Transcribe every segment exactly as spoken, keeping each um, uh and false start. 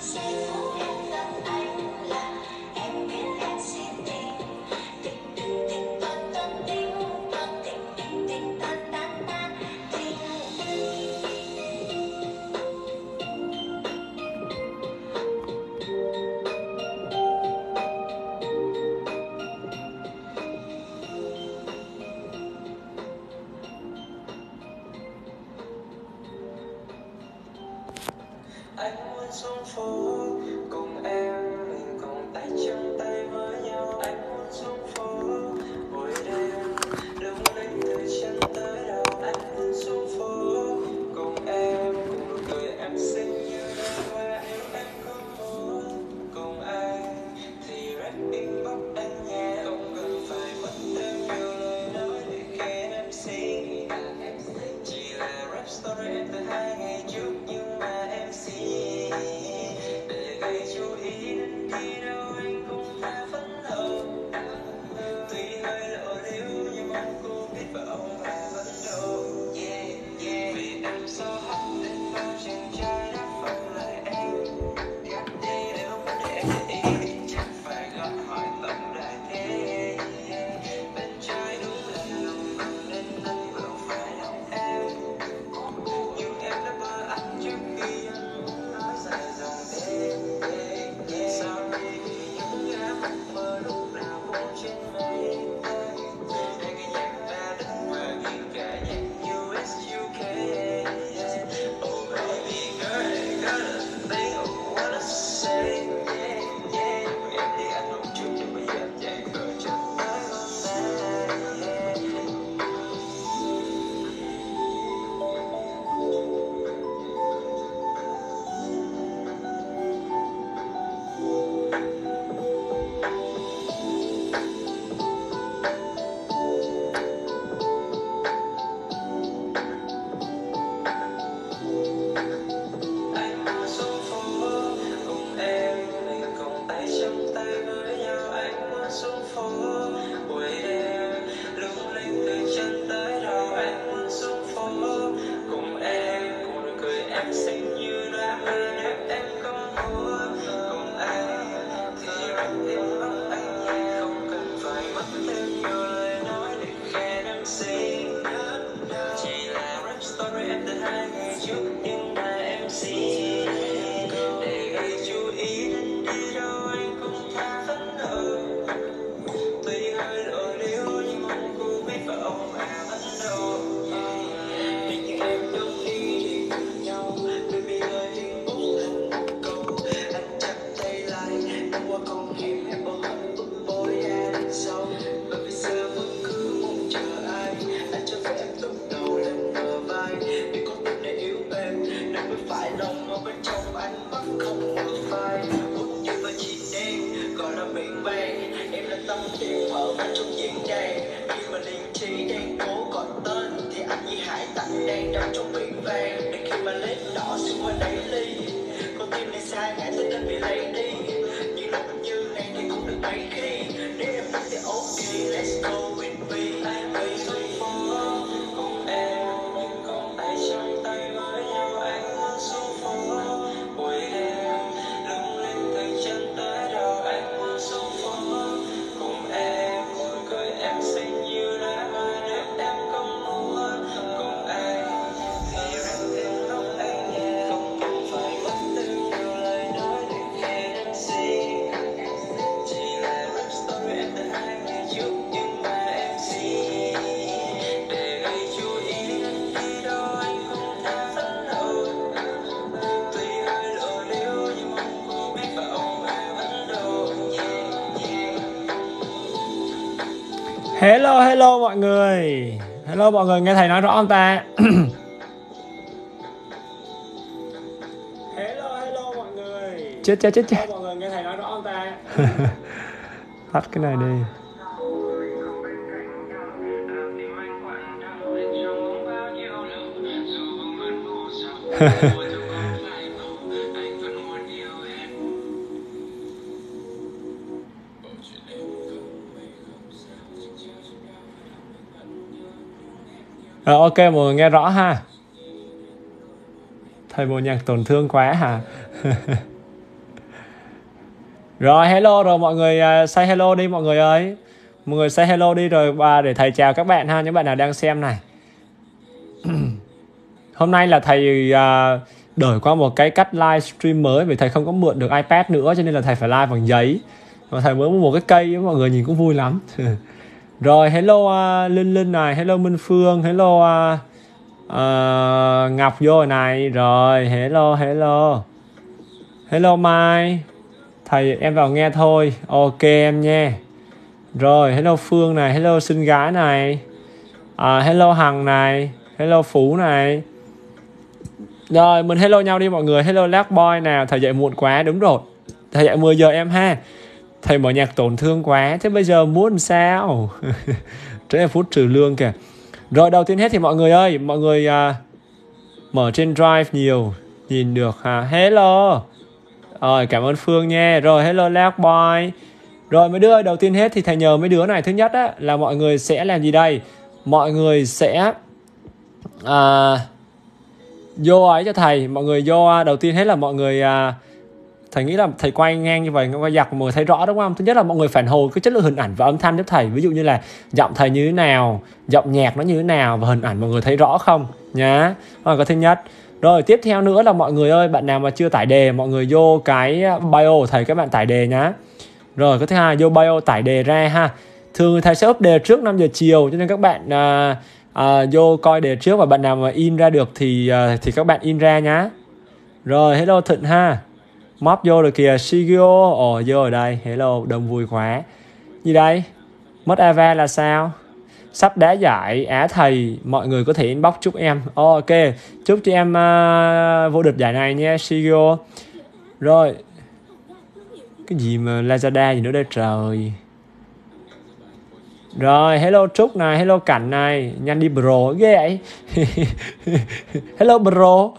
Anh muốn xuống phố cùng em, mình cùng tay trong tay với nhau. Anh muốn xuống phố buổi đêm lung linh từ chân tới đầu. Anh muốn xuống phố cùng em, cùng nụ cười em xinh như đóa hoa. Nếu em có muốn cùng anh thì rap inbox anh nhé, không cần phải mất thêm nhiều lời nói để khen em xinh. Chỉ là rap story em từ hai ngày trước nhưng mà em xin để gây chú ý đến đi đâu anh cũng đã phấn khởi. Tuy hơi lộ liễu nhưng mong cô biết và ông bà vẫn đâu. Yeah, yeah. Vì em so hot nên bao chàng trai đã phận lại em. Gắt đi nếu vấn đề em để ý thì chắc phải gọi hỏi tổng đài thế. Bên trai đúng là lòng vòng nên anh vẫn phải lòng em. Nhưng em đã bơ anh trước khi anh muốn nói dài dòng thế. Sorry vì những ám mơ lúc nào cũng trên mây. Nghe cái nhạc ballad và nghe cả nhạc u ét u ca. Oh baby girl, I got a thing I wanna say. Yeah, yeah. Em đi anh hôm trước nhưng bây giờ em chạy cờ chân tới hôm nay. Anh muốn xuống phố cùng em, mình cùng tay trong tay với nhau. Anh muốn xuống phố buổi đêm lung linh từ chân tới đầu. Anh muốn xuống phố cùng em, cùng nụ cười em xinh như đóa hoa. Nếu em có muốn cùng anh thì rap inbox anh nhé, không cần phải mất thêm nhiều lời nói để khen em xinh. Chỉ là rap story em từ hai ngày trước nhưng mà em xin để gây chú ý đến đi đâu anh cũng tha phấn khởi. Tuy hơi lộ liễu nhưng mong cô biết và ông bà vẫn đâu. Nếu như em đồng ý thì cùng nhau, baby ơi inbox anh một câu. Anh chắp tay lại đi qua con hẻm em bỏ hết bức bối ra đằng sau. Và bây giờ vẫn cứ mong chờ ai, anh cho phép em tụt đầu lên bờ vai. Vì con tim này yếu êm nên mới phải lòng ở bên trong ánh mắt không mở phai. Hút như và chỉ đen gọi là miệng vàng. Em là tâm điện mở ra trong diện đầy. Khi mà liền trí đang cố gọi tên thì anh như hải tặc đang đắm trong biển vàng. Để khi mà lết đỏ xung quanh đáy ly, con tim này xa ngã tới nên bị lấy đi. Những lúc như này thì cũng được mấy khi. Nếu em thích thì ok, let's go with me. Anh hãy xuống phố cùng em, mình cùng tay trong tay với nhau. Anh muốn xuống phố buổi đêm lung linh từ chân tới đầu. Anh muốn xuống phố cùng em, cùng nụ cười em xinh như đóa hoa. Nếu em có muốn cùng anh thì rap inbox anh nhé, không cần phải mất thêm nhiều lời nói để khen em xinh. Chỉ là rap story em từ hai ngày trước nhưng mà em xin để gây chú ý đến đi đâu anh cũng tha phấn khởi. Tuy hơi lộ liễu nhưng mong cô biết và ông bà vẫn đâu. Yeah, yeah. Hello hello mọi người. Hello mọi người, nghe thầy nói rõ không ta? Hello hello mọi người. Chết chết chết chết. Mọi người nghe thầy nói rõ không ta? Tắt cái này đi. Rồi ok, mọi người nghe rõ ha. Thầy bộ nhạc tổn thương quá hả? Rồi hello rồi mọi người, uh, say hello đi mọi người ơi. Mọi người say hello đi rồi và để thầy chào các bạn ha, những bạn nào đang xem này. Hôm nay là thầy uh, đổi qua một cái cách livestream mới vì thầy không có mượn được iPad nữa cho nên là thầy phải live bằng giấy. Và thầy mới mua một cái cây mọi người nhìn cũng vui lắm. Rồi hello uh, Linh Linh này, hello Minh Phương, hello uh, uh, Ngọc vô rồi này. Rồi hello hello. Hello Mai. Thầy em vào nghe thôi. Ok em nha. Rồi hello Phương này, hello xinh gái này. uh, Hello Hằng này, hello Phú này. Rồi mình hello nhau đi mọi người. Hello Black Boy nào. Thầy dậy muộn quá. Đúng rồi, thầy dậy mười giờ em ha. Thầy mở nhạc tổn thương quá. Thế bây giờ muốn sao? Trễ phút trừ lương kìa. Rồi đầu tiên hết thì mọi người ơi, mọi người uh, mở trên Drive nhiều nhìn được ha. Hello. Rồi cảm ơn Phương nha. Rồi hello Black Boy. Rồi mấy đứa ơi, đầu tiên hết thì thầy nhờ mấy đứa này. Thứ nhất á, là mọi người sẽ làm gì đây? Mọi người sẽ uh, vô ấy cho thầy. Mọi người vô, đầu tiên hết là mọi người uh, thầy nghĩ là thầy quay ngang như vậy, quay dọc mọi người thấy rõ đúng không? Thứ nhất là mọi người phản hồi cái chất lượng hình ảnh và âm thanh giúp thầy. Ví dụ như là giọng thầy như thế nào, giọng nhạc nó như thế nào và hình ảnh mọi người thấy rõ không nhá. Đó là cái thứ nhất. Rồi tiếp theo nữa là mọi người ơi, bạn nào mà chưa tải đề, mọi người vô cái bio của thầy các bạn tải đề nhá. Rồi cái thứ hai, vô bio tải đề ra ha. Thường thầy sẽ up đề trước năm giờ chiều cho nên các bạn uh, uh, vô coi đề trước và bạn nào mà in ra được thì uh, thì các bạn in ra nhá. Rồi hello Thịnh ha. Móp vô rồi kìa. Shigio. Ồ vô ở đây. Hello đông vui quá. Gì đây? Mất Ava là sao? Sắp đá giải Á thầy. Mọi người có thể inbox chúc em. Oh, ok. Chúc cho em uh, vô địch giải này nha Shigio. Rồi. Cái gì mà Lazada gì nữa đây trời. Rồi hello Trúc này, hello Cảnh này. Nhanh đi bro, ghê vậy. Hello bro.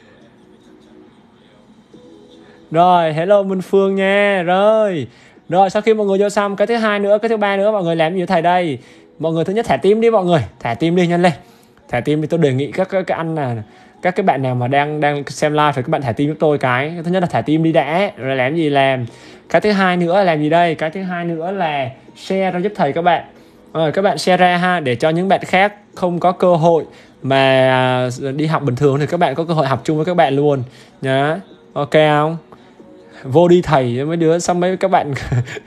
Rồi hello Minh Phương nha. Rồi Rồi sau khi mọi người vô xong, cái thứ hai nữa, cái thứ ba nữa mọi người làm gì với thầy đây? Mọi người thứ nhất thả tim đi mọi người. Thả tim đi nhanh lên. Thả tim đi, tôi đề nghị các, các, các anh là các cái bạn nào mà đang đang xem live thì các bạn thả tim giúp tôi cái. Thứ nhất là thả tim đi đã. Rồi làm gì làm. Cái thứ hai nữa là làm gì đây? Cái thứ hai nữa là share ra giúp thầy các bạn. Rồi các bạn share ra ha, để cho những bạn khác không có cơ hội mà đi học bình thường thì các bạn có cơ hội học chung với các bạn luôn nhá. Ok không? Vô đi thầy mấy đứa, xong mấy các bạn.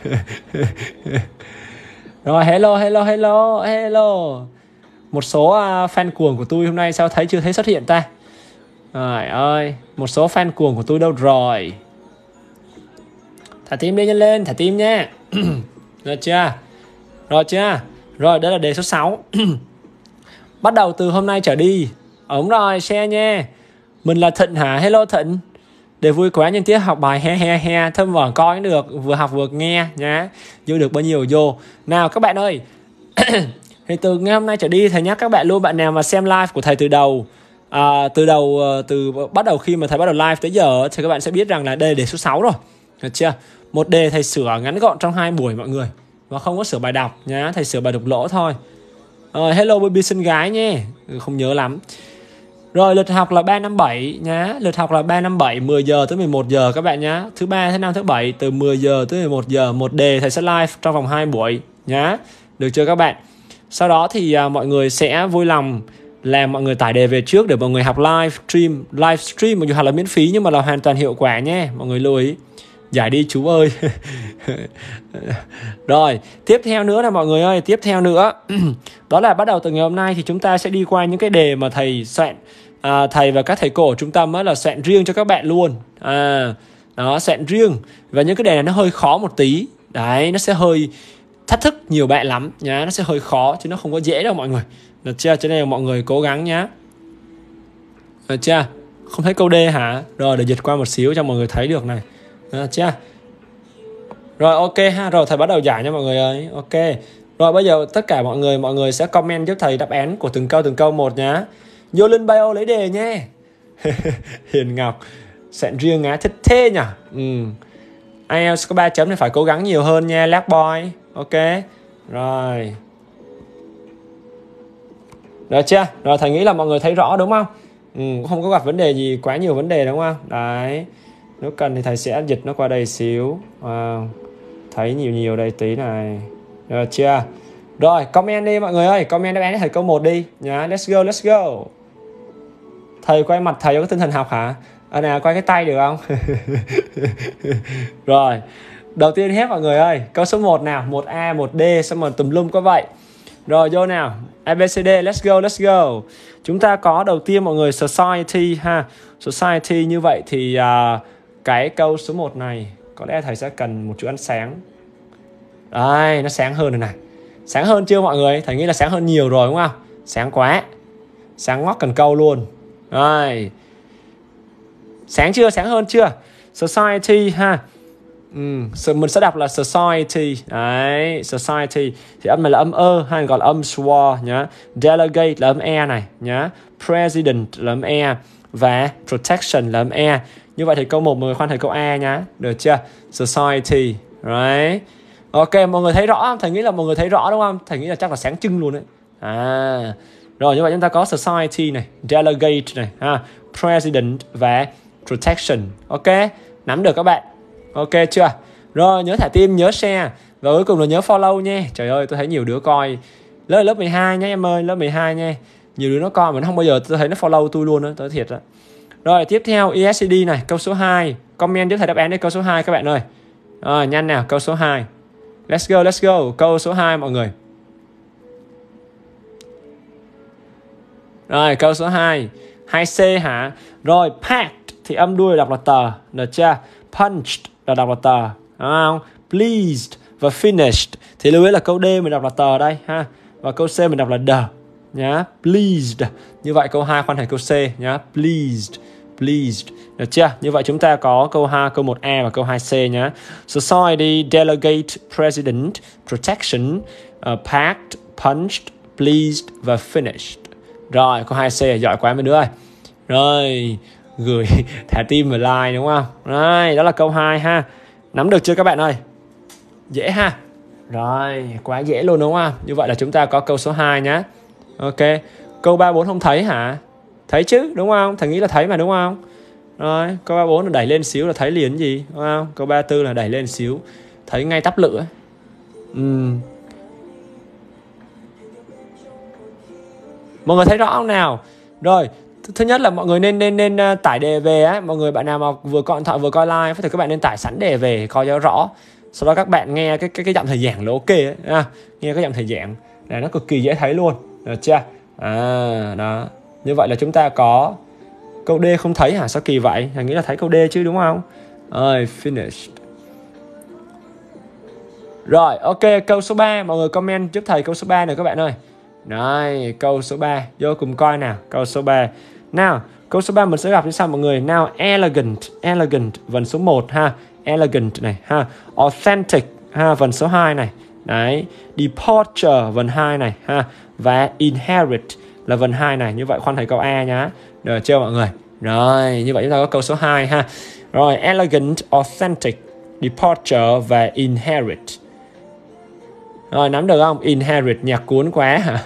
Rồi hello hello hello hello. Một số uh, fan cuồng của tôi hôm nay sao thấy chưa thấy xuất hiện ta? Trời ơi, một số fan cuồng của tôi đâu rồi? Thả tim đi nhanh lên, thả tim nha. Rồi chưa? Rồi chưa? Rồi đó là đề số sáu. Bắt đầu từ hôm nay trở đi. Đúng rồi, share nha. Mình là Thịnh hả? Hello Thịnh. Để vui quá nhân tiết học bài he he he. Thơm vỏ coi được, vừa học vừa nghe nhá. Vô được bao nhiêu vô. Nào các bạn ơi. Thì từ ngày hôm nay trở đi thầy nhắc các bạn luôn, bạn nào mà xem live của thầy từ đầu à, từ đầu từ bắt đầu khi mà thầy bắt đầu live tới giờ thì các bạn sẽ biết rằng là đây là đề số sáu rồi. Được chưa? Một đề thầy sửa ngắn gọn trong hai buổi mọi người. Và không có sửa bài đọc nhá, thầy sửa bài đục lỗ thôi. Rồi hello baby xinh gái nhé. Không nhớ lắm. Rồi lịch học là ba năm bảy nhá. Lịch học là ba năm bảy, mười giờ tới mười một giờ các bạn nhá. Thứ ba, thứ năm, thứ bảy từ mười giờ tới mười một giờ. Một đề thầy sẽ live trong vòng hai buổi nhá. Được chưa các bạn? Sau đó thì à, mọi người sẽ vui lòng làm mọi người tải đề về trước để mọi người học live stream. Live stream mặc dù học là miễn phí nhưng mà là hoàn toàn hiệu quả nhé. Mọi người lưu ý. Giải đi chú ơi. Rồi tiếp theo nữa là mọi người ơi, tiếp theo nữa đó là bắt đầu từ ngày hôm nay thì chúng ta sẽ đi qua những cái đề mà thầy soạn, à, thầy và các thầy cô ở trung tâm là soạn riêng cho các bạn luôn. À, đó, soạn riêng. Và những cái đề này nó hơi khó một tí. Đấy, nó sẽ hơi thách thức nhiều bạn lắm nhá. Nó sẽ hơi khó chứ nó không có dễ đâu mọi người. Được chưa? Cho nên là mọi người cố gắng nhá. Được chưa? Không thấy câu D hả? Rồi để dịch qua một xíu cho mọi người thấy được này. Được chưa? Rồi ok ha. Rồi thầy bắt đầu giải nha mọi người ơi. Ok. Rồi bây giờ tất cả mọi người Mọi người sẽ comment giúp thầy đáp án của từng câu từng câu một nhá. Vô lên bio lấy đề nhé. Hiền Ngọc soạn riêng á, thích thế nhỉ. Ừ. ai eo có ba chấm thì phải cố gắng nhiều hơn nha Black Boy. Ok. Rồi. Được chưa? Rồi thầy nghĩ là mọi người thấy rõ đúng không? Ừ, không có gặp vấn đề gì quá nhiều vấn đề đúng không? Đấy. Nếu cần thì thầy sẽ dịch nó qua đây xíu. Wow. Thấy nhiều nhiều đây tí này. Được chưa? Rồi, comment đi mọi người ơi. Comment đáp án cho thầy câu một đi nhá. Let's go, let's go. Thầy quay mặt thầy có tinh thần học hả? À nào, quay cái tay được không? Rồi, đầu tiên hết mọi người ơi. Câu số một nào, một A, một D, xong rồi tùm lum có vậy. Rồi, vô nào. A, B, C, D, let's go, let's go. Chúng ta có đầu tiên mọi người society ha. Society như vậy thì uh, cái câu số một này có lẽ thầy sẽ cần một chút ánh sáng. Đây, nó sáng hơn rồi này. Sáng hơn chưa mọi người? Thầy nghĩ là sáng hơn nhiều rồi đúng không? Sáng quá. Sáng ngót cần câu luôn. Đây. Sáng chưa? Sáng hơn chưa? Society ha. Ừ, mình sẽ đọc là society. Đấy, society. Thì âm này là âm ơ hay gọi là âm schwa nhá. Delegate là âm e này nhá. President là âm e. Và protection là âm e. Như vậy thì câu một mọi người khoan thầy câu A nhá. Được chưa? Society. Right. Ok, mọi người thấy rõ không? Thầy nghĩ là mọi người thấy rõ đúng không? Thầy nghĩ là chắc là sáng trưng luôn đấy. À. Rồi như vậy chúng ta có society này, delegate này, ha, president và protection. Ok, nắm được các bạn. Ok chưa? Rồi nhớ thả tim, nhớ share và cuối cùng là nhớ follow nha. Trời ơi, tôi thấy nhiều đứa coi lớp lớp mười hai nha em ơi, lớp mười hai nha. Nhiều đứa nó coi mà nó không bao giờ tôi thấy nó follow tôi luôn đó, tôi thiệt đó. Rồi tiếp theo e ét xê đê này, câu số hai. Comment giúp thầy đáp án đây câu số hai các bạn ơi. Rồi nhanh nào, câu số hai. Let's go, let's go. Câu số hai mọi người. Rồi câu số hai. hai C hả? Rồi packed thì âm đuôi đọc là tờ, được chưa? Punched là đọc là tờ, đúng không? Pleased và finished thì lưu ý là câu D mình đọc là tờ đây ha. Và câu C mình đọc là the nhá. Pleased. Như vậy câu hai khoan thành câu C nhá. Pleased. Pleased. Được chưa? Như vậy chúng ta có câu hai, câu một A và câu hai C nhá. Society, delegate, president, protection, uh, packed, punched, pleased và finished. Rồi, câu hai C giỏi quá mấy đứa ơi. Rồi, gửi thả tim và like đúng không? Rồi, đó là câu hai ha. Nắm được chưa các bạn ơi? Dễ ha. Rồi, quá dễ luôn đúng không? Như vậy là chúng ta có câu số hai nhá. Ok. Câu ba bốn không thấy hả? Thấy chứ, đúng không? Thầy nghĩ là thấy mà đúng không? Rồi, câu ba bốn là đẩy lên xíu là thấy liền gì, đúng không? Câu ba tư là đẩy lên xíu thấy ngay tắp lửa. Ừ. Mọi người thấy rõ không nào? Rồi, thứ nhất là mọi người nên nên nên tải đề về á, mọi người bạn nào mà vừa coi điện thoại vừa coi live thì các bạn nên tải sẵn đề về coi cho rõ. Sau đó các bạn nghe cái cái cái giọng thầy giảng là ok ấy, à, nghe cái giọng thầy giảng là nó cực kỳ dễ thấy luôn, được chưa? À, đó. Như vậy là chúng ta có câu D không thấy hả? Sao kỳ vậy? Thầy nghĩ là thấy câu D chứ đúng không? Rồi, finished. Rồi, ok, câu số ba. Mọi người comment giúp thầy câu số ba này các bạn ơi. Rồi, câu số ba. Vô cùng coi nào, câu số ba. Nào, câu số ba mình sẽ gặp như sau mọi người. Nào, elegant, elegant, vần số một ha. Elegant này ha. Authentic ha, vần số hai này. Đấy, departure vần hai này ha. Và inherit là vần hai này. Như vậy khoan thầy câu A nhá. Được chưa mọi người? Rồi, như vậy chúng ta có câu số hai ha. Rồi, elegant, authentic, departure và inherit. Rồi, nắm được không? Inherit, nhạc cuốn quá hả?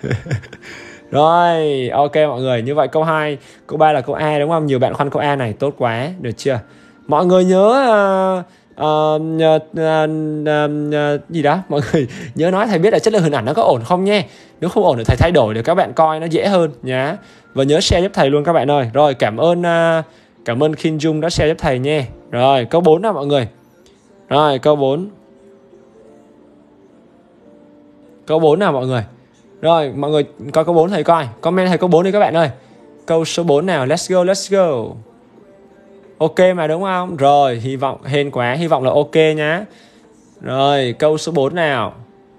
Rồi, ok mọi người. Như vậy câu hai, câu ba là câu A đúng không? Nhiều bạn khoan câu A này, tốt quá. Được chưa? Mọi người nhớ... Uh, uh, uh, uh, uh, gì đó? Mọi người nhớ nói thầy biết là chất lượng hình ảnh nó có ổn không nha. Nếu không ổn thì thầy thay đổi để các bạn coi nó dễ hơn nhá. Và nhớ share giúp thầy luôn các bạn ơi. Rồi, cảm ơn uh, cảm ơn Kim Dung đã share giúp thầy nha. Rồi, câu bốn nào mọi người. Rồi, câu bốn. Câu bốn nào mọi người. Rồi, mọi người coi câu bốn thầy coi. Comment thầy câu bốn đi các bạn ơi. Câu số bốn nào. Let's go, let's go. Ok mà đúng không? Rồi, hy vọng, hên quá. Hy vọng là ok nhá. Rồi, câu số bốn nào.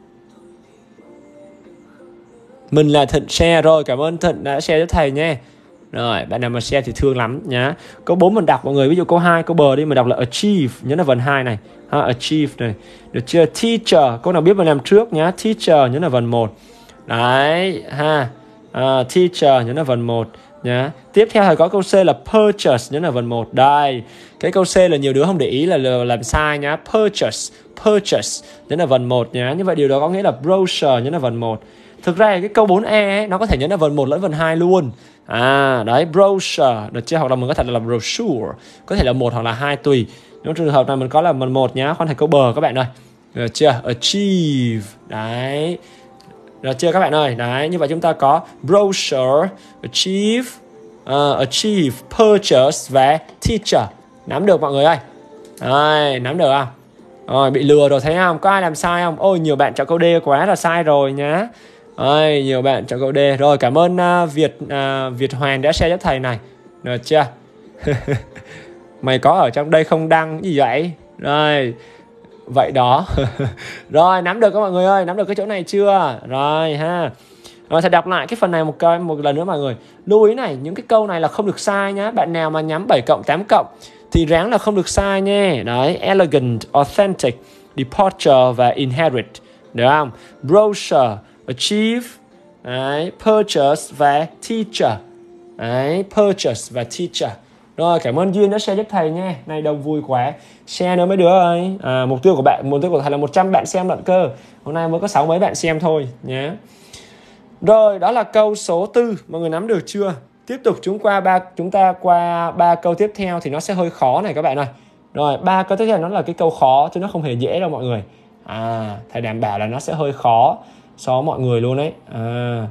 Mình là Thịnh share. Rồi, cảm ơn Thịnh đã share cho thầy nha. Rồi, bạn nào mà share thì thương lắm nhá. Câu bốn mình đọc mọi người. Ví dụ câu hai, câu bờ đi. Mình đọc là achieve. Nhớ là vần hai này. Ha, achieve này. Được chưa? Teacher. Câu nào biết mình làm trước nhá. Teacher nhớ là vần một. Đấy. Ha. À, teacher nhớ là vần một. Nhá. Tiếp theo thầy có câu C là purchase nhớ là vần một. Đây. Cái câu C là nhiều đứa không để ý là làm sai nhá. Purchase. Purchase nhớ là vần một nhá. Như vậy điều đó có nghĩa là brochure nhớ là vần một. Thực ra cái câu bốn E ấy, nó có thể nhớ là vần một lẫn vần hai luôn. À đấy, brochure được chưa, hoặc là mình có thể là brochure, có thể là một hoặc là hai tùy. Trong trường hợp này mình có là mình một nhá, khoan thầy câu bờ các bạn ơi, được chưa? Achieve đấy, được chưa các bạn ơi? Đấy, như vậy chúng ta có brochure, achieve, uh, achieve, purchase và teacher. Nắm được mọi người ơi? Đấy, nắm được không? Rồi, bị lừa rồi thấy không? Có ai làm sai không? Ôi, nhiều bạn chọn câu D quá là sai rồi nhá. Rồi, nhiều bạn chọn câu D. Rồi, cảm ơn uh, Việt uh, Việt Hoàng đã share cho thầy này. Được chưa? Mày có ở trong đây không đăng gì vậy? Rồi, vậy đó. Rồi, nắm được các mọi người ơi, nắm được cái chỗ này chưa? Rồi ha. Rồi, thầy đọc lại cái phần này một câu một lần nữa mọi người. Lưu ý này, những cái câu này là không được sai nhá. Bạn nào mà nhắm bảy cộng, tám cộng thì ráng là không được sai nha. Đấy, elegant, authentic, departure và inherit. Được không? Brochure, achieve, đấy, purchase và teacher. Đấy, purchase và teacher. Rồi, cảm ơn Duyên đã share giúp thầy nha. Này đông vui quá. Share nữa mấy đứa ơi. À, mục tiêu của bạn, mục tiêu của thầy là một trăm bạn xem lận cơ. Hôm nay mới có sáu mấy bạn xem thôi nhé. Rồi, đó là câu số tư, mọi người nắm được chưa? Tiếp tục chúng qua ba chúng ta qua ba câu tiếp theo thì nó sẽ hơi khó này các bạn ơi. Rồi, ba câu tiếp theo nó là cái câu khó chứ nó không hề dễ đâu mọi người. À, thầy đảm bảo là nó sẽ hơi khó so với mọi người luôn đấy. À,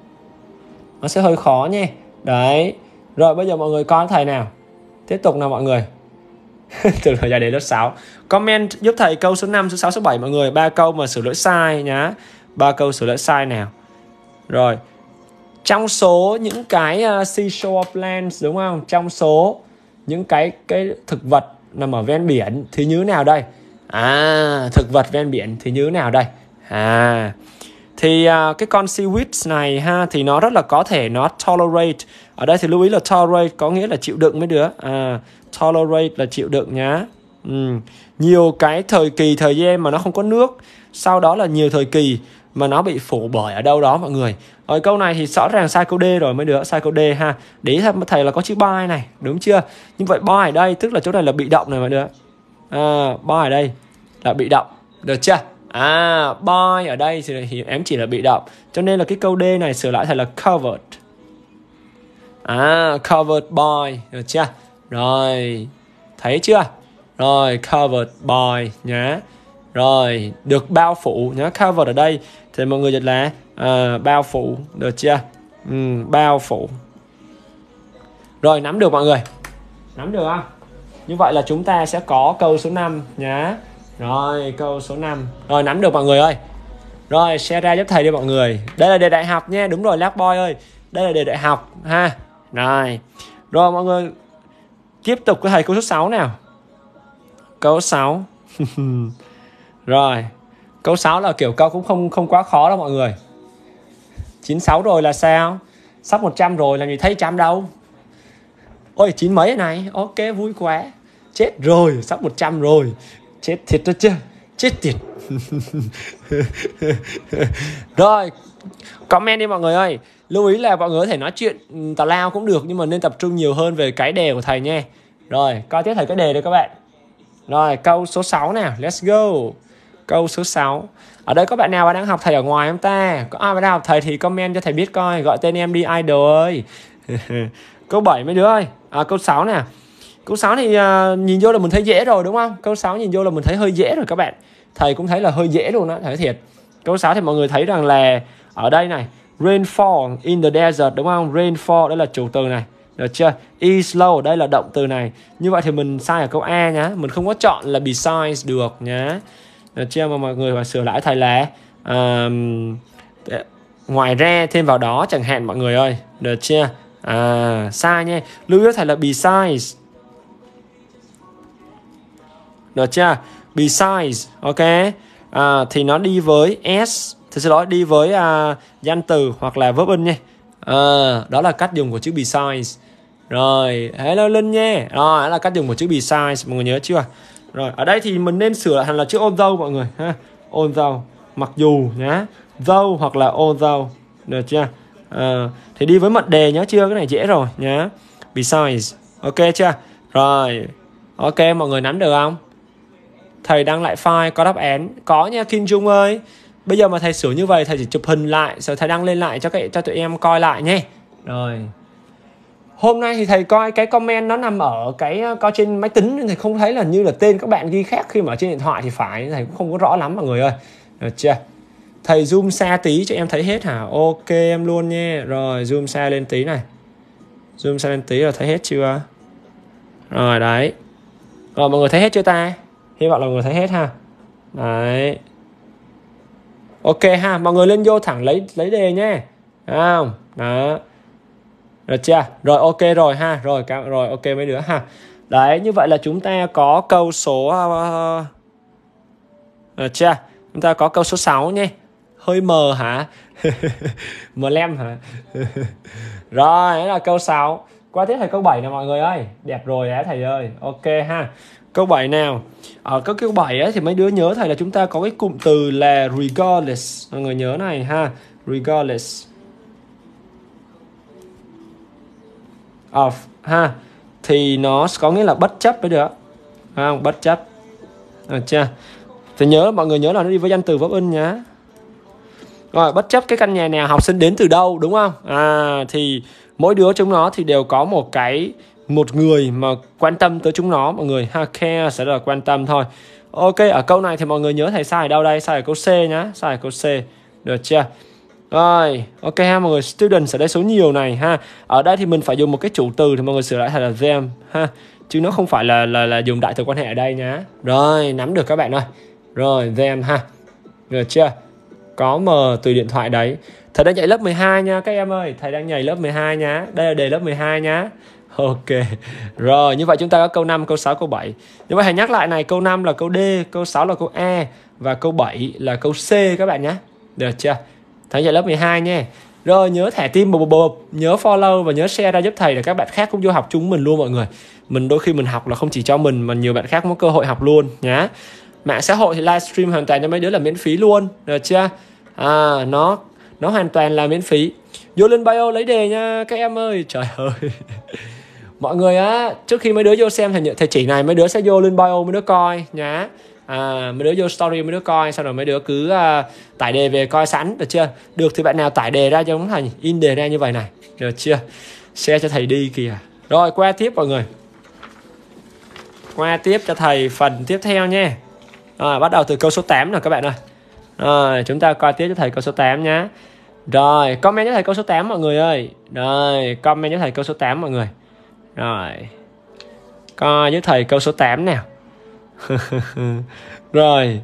nó sẽ hơi khó nha. Đấy. Rồi, bây giờ mọi người coi thầy nào. Tiếp tục nào mọi người. Từ thời gian đến lớp sáu. Comment giúp thầy câu số năm, số sáu, số bảy mọi người. Ba câu mà sửa lỗi sai nhá. Ba câu sửa lỗi sai nào. Rồi. Trong số những cái uh, seashore plants đúng không? Trong số những cái cái thực vật nằm ở ven biển thì như thế nào đây? À, thực vật ven biển thì như thế nào đây? À, thì uh, cái con seaweed này ha thì nó rất là có thể nó tolerate. Ở đây thì lưu ý là tolerate có nghĩa là chịu đựng mấy đứa. À, tolerate là chịu đựng nhá. Ừ. Nhiều cái thời kỳ thời gian mà nó không có nước, sau đó là nhiều thời kỳ mà nó bị phủ bởi ở đâu đó mọi người. Rồi câu này thì rõ ràng sai câu D rồi mấy đứa, sai câu D ha. Để ý thầy là có chữ by này, đúng chưa? Nhưng vậy by ở đây tức là chỗ này là bị động này mọi đứa. À, by ở đây là bị động, được chưa? À, by ở đây thì em chỉ là bị động. Cho nên là cái câu D này sửa lại thầy là covered. À, covered by, được chưa? Rồi, thấy chưa? Rồi, covered by nhá. Rồi, được bao phủ nhá. Covered ở đây thì mọi người dịch là uh, bao phủ, được chưa? Ừ, bao phủ. Rồi, nắm được mọi người. Nắm được không? Như vậy là chúng ta sẽ có câu số năm nhá. Rồi, câu số năm. Rồi, nắm được mọi người ơi. Rồi, share ra giúp thầy đi mọi người. Đây là đề đại học nha. Đúng rồi, Lab Boy ơi. Đây là đề đại học ha. Rồi. Rồi mọi người tiếp tục với thầy câu số sáu nào. Câu sáu. Rồi. Câu sáu là kiểu câu cũng không không quá khó đâu mọi người. chín mươi sáu rồi là sao? Sắp một trăm rồi làm gì thấy trăm đâu. Ôi chín mấy này. Ok vui quá. Chết rồi, sắp một trăm rồi. Chết thiệt đó chứ. Chết tiệt. Rồi, comment đi mọi người ơi. Lưu ý là mọi người có thể nói chuyện tào lao cũng được, nhưng mà nên tập trung nhiều hơn về cái đề của thầy nha. Rồi, coi tiếp thầy cái đề đây các bạn. Rồi, câu số sáu nào. Let's go. Câu số sáu. Ở đây có bạn nào đang học thầy ở ngoài không ta? Có ai đang học thầy thì comment cho thầy biết coi. Gọi tên em đi idol ơi. Câu bảy mấy đứa ơi. À, câu sáu nè. Câu sáu thì uh, nhìn vô là mình thấy dễ rồi đúng không? Câu sáu nhìn vô là mình thấy hơi dễ rồi các bạn. Thầy cũng thấy là hơi dễ luôn á, thầy thiệt. Câu sáu thì mọi người thấy rằng là ở đây này, rainfall in the desert đúng không? Rainfall đây là chủ từ này, được chưa? Is low đây là động từ này. Như vậy thì mình sai ở câu A nhá. Mình không có chọn là besides được nhá. Được chưa? Mà mọi người phải sửa lại thầy là um, ngoài ra thêm vào đó chẳng hạn mọi người ơi. Được chưa? À, sai nha. Lưu ý thầy là besides. Được chưa? Besides, ok. À, thì nó đi với s, thì sẽ nói đi với uh, danh từ hoặc là verb in nha. À, đó là cách dùng của chữ besides. Rồi, hello Linh nha. Rồi, đó là cách dùng của chữ besides, mọi người nhớ chưa? Rồi, ở đây thì mình nên sửa lại thành là chữ although mọi người ha. Although, mặc dù nhá. Though hoặc là although, được chưa? À, thì đi với mệnh đề nhớ chưa? Cái này dễ rồi nhá. Besides, ok chưa? Rồi, ok mọi người nắm được không? Thầy đăng lại file có đáp án. Có nha Kim Dung ơi. Bây giờ mà thầy sửa như vậy thầy chỉ chụp hình lại rồi thầy đăng lên lại cho cái cho tụi em coi lại nhé. Rồi. Hôm nay thì thầy coi cái comment nó nằm ở cái coi trên máy tính nên thầy không thấy là như là tên các bạn ghi khác, khi mà ở trên điện thoại thì phải, thầy cũng không có rõ lắm mọi người ơi. Được chưa? Thầy zoom xa tí cho em thấy hết hả? Ok em luôn nha. Rồi zoom xa lên tí này. Zoom xa lên tí là thấy hết chưa? Rồi đấy. Rồi mọi người thấy hết chưa ta? Hy vọng là mọi người thấy hết ha. Đấy. Ok ha, mọi người lên vô thẳng lấy lấy đề nha. Thấy không? Đó. Được chưa? Rồi ok rồi ha. Rồi rồi ok mấy đứa ha. Đấy, như vậy là chúng ta có câu số uh, được chưa? Chúng ta có câu số sáu nha. Hơi mờ hả? Mờ lem hả? Rồi, đó là câu sáu. Qua tiếp thầy câu bảy nè mọi người ơi. Đẹp rồi á thầy ơi. Ok ha. Câu bảy nào. Ở câu câu bảy ấy thì mấy đứa nhớ thầy là chúng ta có cái cụm từ là regardless. Mọi người nhớ này ha. Regardless of ha. Thì nó có nghĩa là bất chấp với được. Không, bất chấp. Được chưa? Thì nhớ mọi người nhớ là nó đi với danh từ verb in nhá. Rồi, bất chấp cái căn nhà nào, học sinh đến từ đâu, đúng không? À, thì mỗi đứa chúng nó thì đều có một cái một người mà quan tâm tới chúng nó mọi người ha. Care sẽ là quan tâm thôi. Ok, ở câu này thì mọi người nhớ thầy sai ở đâu đây? Sai ở câu C nhá. Sai ở câu C. Được chưa? Rồi, ok ha mọi người. Students ở đây số nhiều này ha. Ở đây thì mình phải dùng một cái chủ từ thì mọi người sửa lại thành là them ha. Chứ nó không phải là là, là dùng đại từ quan hệ ở đây nhá. Rồi, nắm được các bạn ơi. Rồi, them ha. Được chưa? Có M từ điện thoại đấy. Thầy đang dạy lớp mười hai nha các em ơi. Thầy đang nhảy lớp mười hai nhá. Đây là đề lớp mười hai nhá. Ok. Rồi như vậy chúng ta có câu năm, câu sáu, câu bảy. Như vậy hãy nhắc lại này. Câu năm là câu D, câu sáu là câu E, và câu bảy là câu C các bạn nhé. Được chưa? Thầy dạy lớp mười hai nha. Rồi nhớ thẻ tim bộp bộp, nhớ follow và nhớ share ra giúp thầy để các bạn khác cũng vô học chung mình luôn mọi người. Mình đôi khi mình học là không chỉ cho mình mà nhiều bạn khác có cơ hội học luôn nhá. Mạng xã hội thì livestream hoàn toàn cho mấy đứa là miễn phí luôn. Được chưa? À, nó nó hoàn toàn là miễn phí. Vô lên bio lấy đề nha các em ơi. Trời ơi. Mọi người á, trước khi mấy đứa vô xem thầy, thầy chỉ này, mấy đứa sẽ vô lên bio mấy đứa coi nhá. À, mấy đứa vô story mấy đứa coi, sau rồi mấy đứa cứ uh, tải đề về coi sẵn. Được chưa? Được thì bạn nào tải đề ra cho chúng thầy, in đề ra như vậy này. Được chưa? Share cho thầy đi kìa. Rồi qua tiếp mọi người. Qua tiếp cho thầy phần tiếp theo nha. À, bắt đầu từ câu số tám rồi các bạn ơi. Rồi chúng ta coi tiếp cho thầy câu số tám nhá. Rồi comment cho thầy câu số tám mọi người ơi. Rồi comment cho thầy câu số tám mọi người. Rồi coi với thầy câu số tám nào. Rồi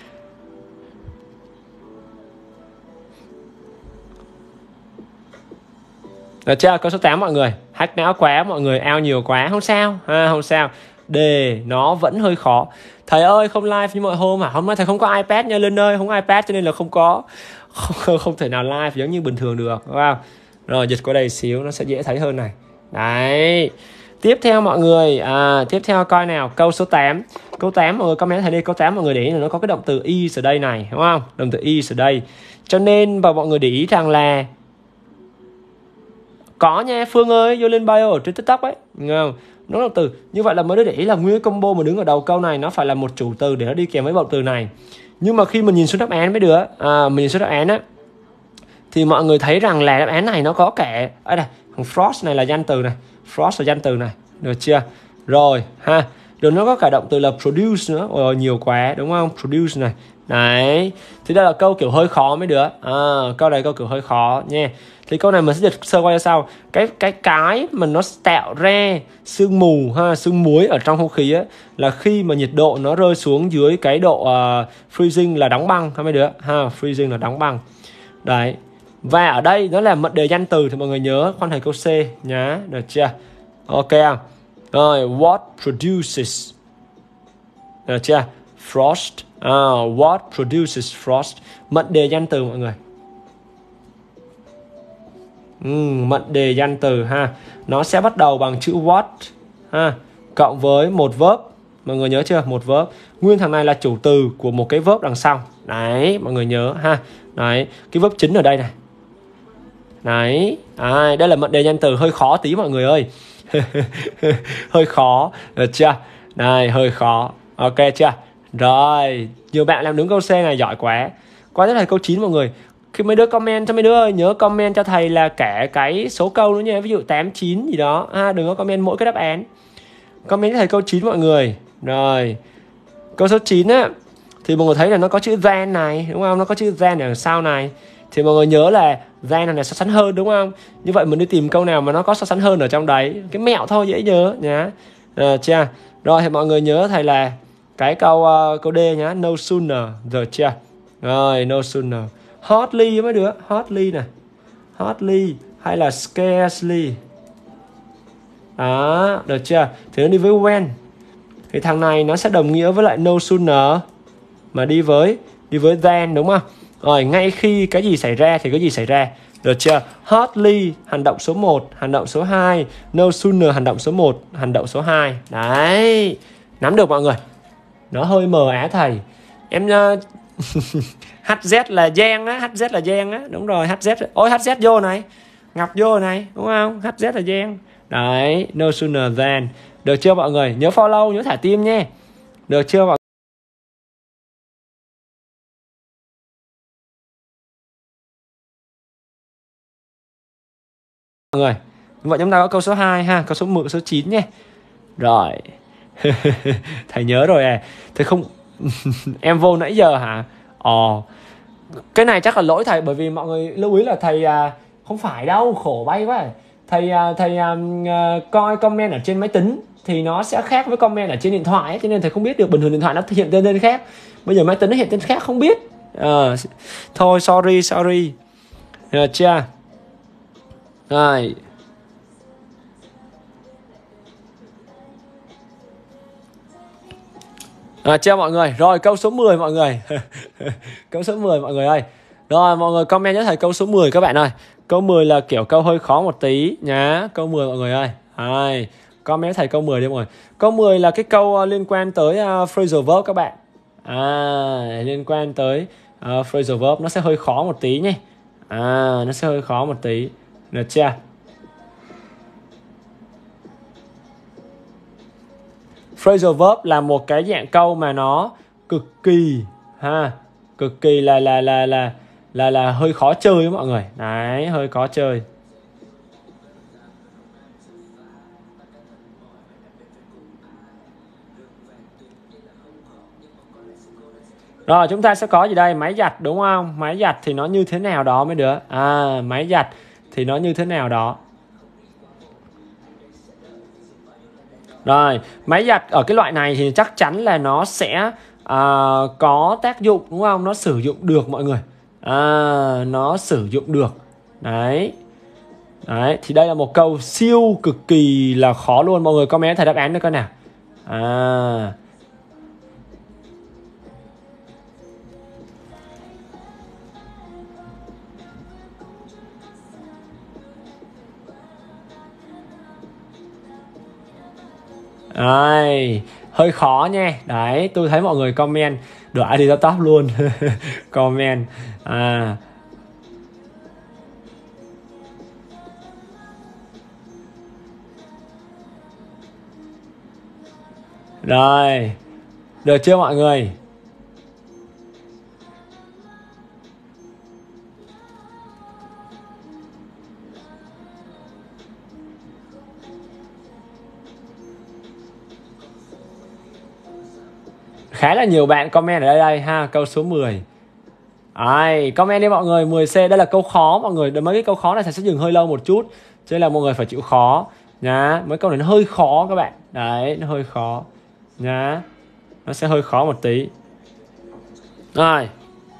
Được chưa? Câu số tám mọi người. Hack não quá mọi người, ao nhiều quá. Không sao, à, không sao. Đề nó vẫn hơi khó. Thầy ơi không live như mọi hôm à? Hôm nay thầy không có iPad nha Linh ơi. Không có iPad cho nên là không có Không, không thể nào live giống như bình thường được, đúng không? Rồi dịch qua đây xíu nó sẽ dễ thấy hơn này. Đấy. Tiếp theo mọi người, à, tiếp theo coi nào. Câu số tám. Câu tám mọi người comment thầy đi. Câu tám mọi người để ý là nó có cái động từ is ở đây này, đúng không? Động từ is ở đây. Cho nên và mọi người để ý rằng là có nha Phương ơi, vô lên bio ở trên TikTok ấy, đúng không? Nó là từ như vậy là mới để ý là nguyên combo mà đứng ở đầu câu này nó phải là một chủ từ để nó đi kèm với động từ này. Nhưng mà khi mình nhìn xuống đáp án mấy đứa, à, mình nhìn xuống đáp án á, thì mọi người thấy rằng là đáp án này nó có cả ở đây, thằng Frost này là danh từ này, Frost là danh từ này, được chưa? Rồi ha, rồi nó có cả động từ là produce nữa, ôi nhiều quá đúng không? Produce này, đấy, thì đây là câu kiểu hơi khó mấy đứa, à, câu này câu kiểu hơi khó nha. Thì câu này mình sẽ dịch sơ qua cho sau. Cái cái cái mà nó tạo ra sương mù ha, sương muối ở trong không khí á, là khi mà nhiệt độ nó rơi xuống dưới cái độ uh, freezing là đóng băng ha mấy đứa ha, freezing là đóng băng. Đấy. Và ở đây nó là mệnh đề danh từ thì mọi người nhớ khoan thầy câu C nhá, được chưa? Ok không? Rồi, what produces, được chưa? Frost. Uh, what produces frost? Mệnh đề danh từ mọi người. Ừ, mệnh đề danh từ ha, nó sẽ bắt đầu bằng chữ what ha, cộng với một verb. Mọi người nhớ chưa? Một verb. Nguyên thằng này là chủ từ của một cái verb đằng sau. Đấy, mọi người nhớ ha. Đấy, cái verb chính ở đây này. Đấy, à, đây là mệnh đề danh từ, hơi khó tí mọi người ơi. Hơi khó, được chưa? Đây, hơi khó. Ok chưa? Rồi, nhiều bạn làm đúng câu C này giỏi quá. Qua tới là câu chín mọi người. Khi mấy đứa comment cho mấy đứa ơi, nhớ comment cho thầy là cả cái số câu nữa nha. Ví dụ tám, chín gì đó ha, đừng có comment mỗi cái đáp án. Comment cho thầy câu chín mọi người. Rồi, câu số chín á, thì mọi người thấy là nó có chữ than này, đúng không? Nó có chữ than ở sau này. Thì mọi người nhớ là than này so sánh hơn, đúng không? Như vậy mình đi tìm câu nào mà nó có so sánh hơn ở trong đấy. Cái mẹo thôi, dễ nhớ nhá. Rồi chưa? Rồi thì mọi người nhớ thầy là cái câu uh, câu D nhá, no sooner, rồi chưa? Rồi, no sooner. Hotly mấy đứa, hotly nè. Hotly hay là scarcely. Đó, được chưa? Thì nó đi với when. Thì thằng này nó sẽ đồng nghĩa với lại no sooner mà đi với đi với than, đúng không? Rồi, ngay khi cái gì xảy ra thì cái gì xảy ra. Được chưa? Hotly hành động số một, hành động số hai, no sooner hành động số một, hành động số hai. Đấy. Nắm được mọi người. Nó hơi mờ ả thầy. Em uh, hát dét là Giang á, hát dét là Giang á, đúng rồi, hát dét. Ôi hát dét vô này. Ngọc vô này, đúng không? hát dét là Giang. Đấy, no sooner than. Được chưa mọi người? Nhớ follow, nhớ thả tim nha. Được chưa mọi người? Vậy chúng ta có câu số hai ha, câu số mười, số chín nhé. Rồi. Thầy nhớ rồi à. Thầy không em vô nãy giờ hả? Ồ. Cái này chắc là lỗi thầy, bởi vì mọi người lưu ý là thầy à, không phải đâu, khổ bay quá. Thầy à, thầy à, coi comment ở trên máy tính thì nó sẽ khác với comment ở trên điện thoại ấy, cho nên thầy không biết được. Bình thường điện thoại nó hiện tên tên khác, bây giờ máy tính nó hiện tên khác, không biết. À, thôi sorry sorry. Được chưa? Rồi. À, chưa mọi người? Rồi câu số mười mọi người. Câu số mười mọi người ơi. Rồi mọi người comment cho thầy câu số mười các bạn ơi. Câu mười là kiểu câu hơi khó một tí nhá. Câu mười mọi người ơi. Rồi, comment cho thầy câu mười đi mọi người. Câu mười là cái câu uh, liên quan tới uh, phrasal verb các bạn. À, liên quan tới uh, phrasal verb, nó sẽ hơi khó một tí nhé. À, nó sẽ hơi khó một tí. Được chưa? Phrasal verb là một cái dạng câu mà nó cực kỳ ha, cực kỳ là là là là là là hơi khó chơi với mọi người. Đấy, hơi khó chơi. Rồi chúng ta sẽ có gì đây? Máy giặt đúng không? Máy giặt thì nó như thế nào đó mấy đứa? À, máy giặt thì nó như thế nào đó. Rồi, máy giặt ở cái loại này thì chắc chắn là nó sẽ à, có tác dụng, đúng không? Nó sử dụng được mọi người. À, nó sử dụng được. Đấy. Đấy, thì đây là một câu siêu cực kỳ là khó luôn. Mọi người comment thầy đáp án được coi nào. À. Đấy, hơi khó nha. Đấy, tôi thấy mọi người comment đợi thì ra top luôn. Comment. À. Rồi. Được chưa mọi người? Khá là nhiều bạn comment ở đây đây ha, câu số mười. Ai, comment đi mọi người, mười C đây là câu khó mọi người. Mấy cái câu khó này sẽ dừng hơi lâu một chút, cho nên là mọi người phải chịu khó nhá. Mấy câu này nó hơi khó các bạn. Đấy, nó hơi khó nhá. Nó sẽ hơi khó một tí. Rồi.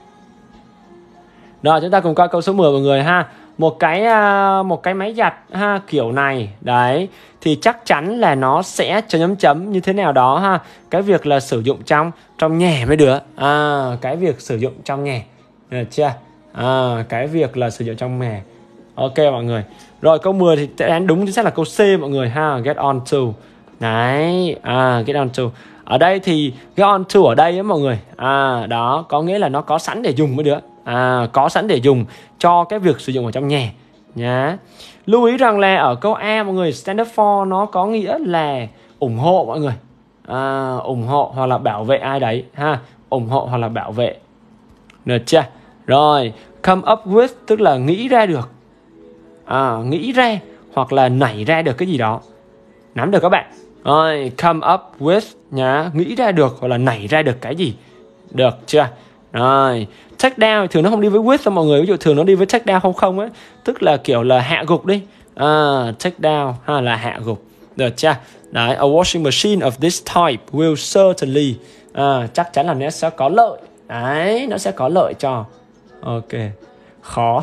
Rồi chúng ta cùng coi câu số mười mọi người ha. Một cái một cái máy giặt ha kiểu này, đấy thì chắc chắn là nó sẽ chấm chấm chấm như thế nào đó ha. Cái việc là sử dụng trong trong nhà mấy đứa. À, cái việc sử dụng trong nhà. Được chưa? À, cái việc là sử dụng trong nhà. Ok mọi người. Rồi câu mười thì đáp án đúng chính xác là câu C mọi người ha, get on to. Đấy, à get on to. Ở đây thì get on to ở đây á mọi người. À đó, có nghĩa là nó có sẵn để dùng mấy đứa. À, có sẵn để dùng cho cái việc sử dụng ở trong nhà nhá. Lưu ý rằng là ở câu A mọi người, stand up for nó có nghĩa là ủng hộ mọi người. À, ủng hộ hoặc là bảo vệ ai đấy ha, ủng hộ hoặc là bảo vệ. Được chưa? Rồi, come up with tức là nghĩ ra được, à, nghĩ ra hoặc là nảy ra được cái gì đó. Nắm được các bạn? Rồi, come up with nhá, nghĩ ra được hoặc là nảy ra được cái gì. Được chưa? Rồi, take down thường nó không đi với with đâu mọi người. Ví dụ thường nó đi với take down không không ấy, tức là kiểu là hạ gục đi. À, take down ha là hạ gục. Được chưa? Đấy, a washing machine of this type will certainly à, chắc chắn là nó sẽ có lợi. Đấy, nó sẽ có lợi cho. Ok. Khó.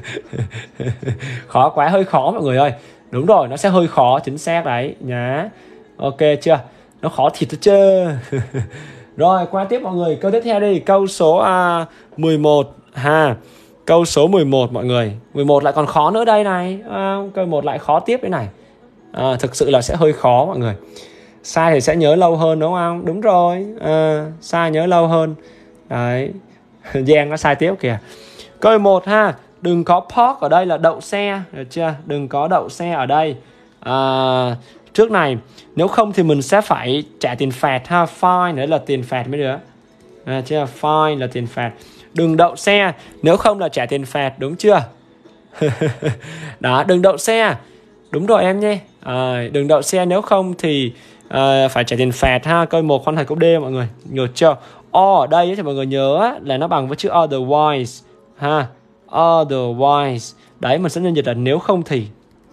Khó quá, hơi khó mọi người ơi. Đúng rồi, nó sẽ hơi khó, chính xác đấy nhá. Ok chưa? Nó khó thịt chứ. Rồi, qua tiếp mọi người. Câu tiếp theo đi. Câu số uh, mười một ha. Câu số mười một mọi người. mười một lại còn khó nữa đây này. À, câu một lại khó tiếp đây này. À, thực sự là sẽ hơi khó mọi người. Sai thì sẽ nhớ lâu hơn đúng không? Đúng rồi. À, sai nhớ lâu hơn. Đấy. Giang nó sai tiếp kìa. Câu một ha. Đừng có park ở đây là đậu xe. Được chưa? Đừng có đậu xe ở đây. À, trước này nếu không thì mình sẽ phải trả tiền phạt ha. Fine đấy là tiền phạt mấy đứa. À, chưa? Fine là tiền phạt. Đừng đậu xe, nếu không là trả tiền phạt, đúng chưa? Đó, đừng đậu xe. Đúng rồi em nhé. À, đừng đậu xe, nếu không thì à, phải trả tiền phạt ha. Câu một khoan thầy câu D mọi người. Nhớ chưa? O ở đây thì mọi người nhớ là nó bằng với chữ otherwise ha. Otherwise. Đấy, mình sẽ nhân dịch là nếu không thì.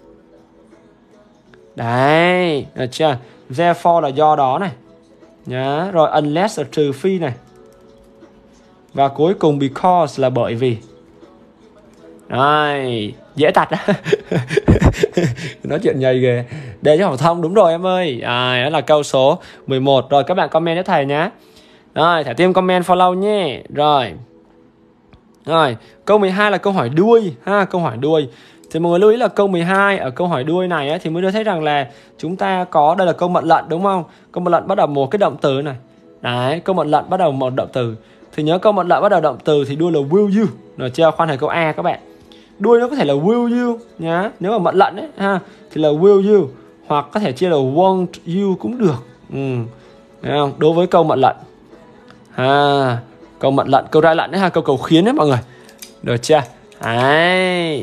Đấy, được chưa? Therefore là do đó này. Nhá, rồi unless là trừ phi này. Và cuối cùng because là bởi vì. Đấy, dễ tạch á. Nói chuyện nhầy ghê. Để cho phổ thông, đúng rồi em ơi. À, đó là câu số mười một. Rồi các bạn comment cho thầy nhé. Rồi, thả tim comment follow nhé. Rồi. Rồi, câu mười hai là câu hỏi đuôi ha, câu hỏi đuôi. Thì mọi người lưu ý là câu mười hai ở câu hỏi đuôi này ấy, thì mới đưa thấy rằng là chúng ta có, đây là câu mệnh lệnh đúng không? Câu mệnh lệnh bắt đầu một cái động từ này. Đấy, câu mệnh lệnh bắt đầu một động từ. Thì nhớ câu mệnh lệnh bắt đầu động từ thì đuôi là will you. Được chưa? Khoan thầy câu A các bạn. Đuôi nó có thể là will you nhá. Nếu mà mệnh lệnh ấy ha thì là will you, hoặc có thể chia là won't you cũng được. Ừ. Thấy không? Đối với câu mệnh lệnh. Ha, câu mệnh lệnh, câu ra lệnh đấy ha, câu cầu khiến đấy mọi người. Được chưa? Đấy.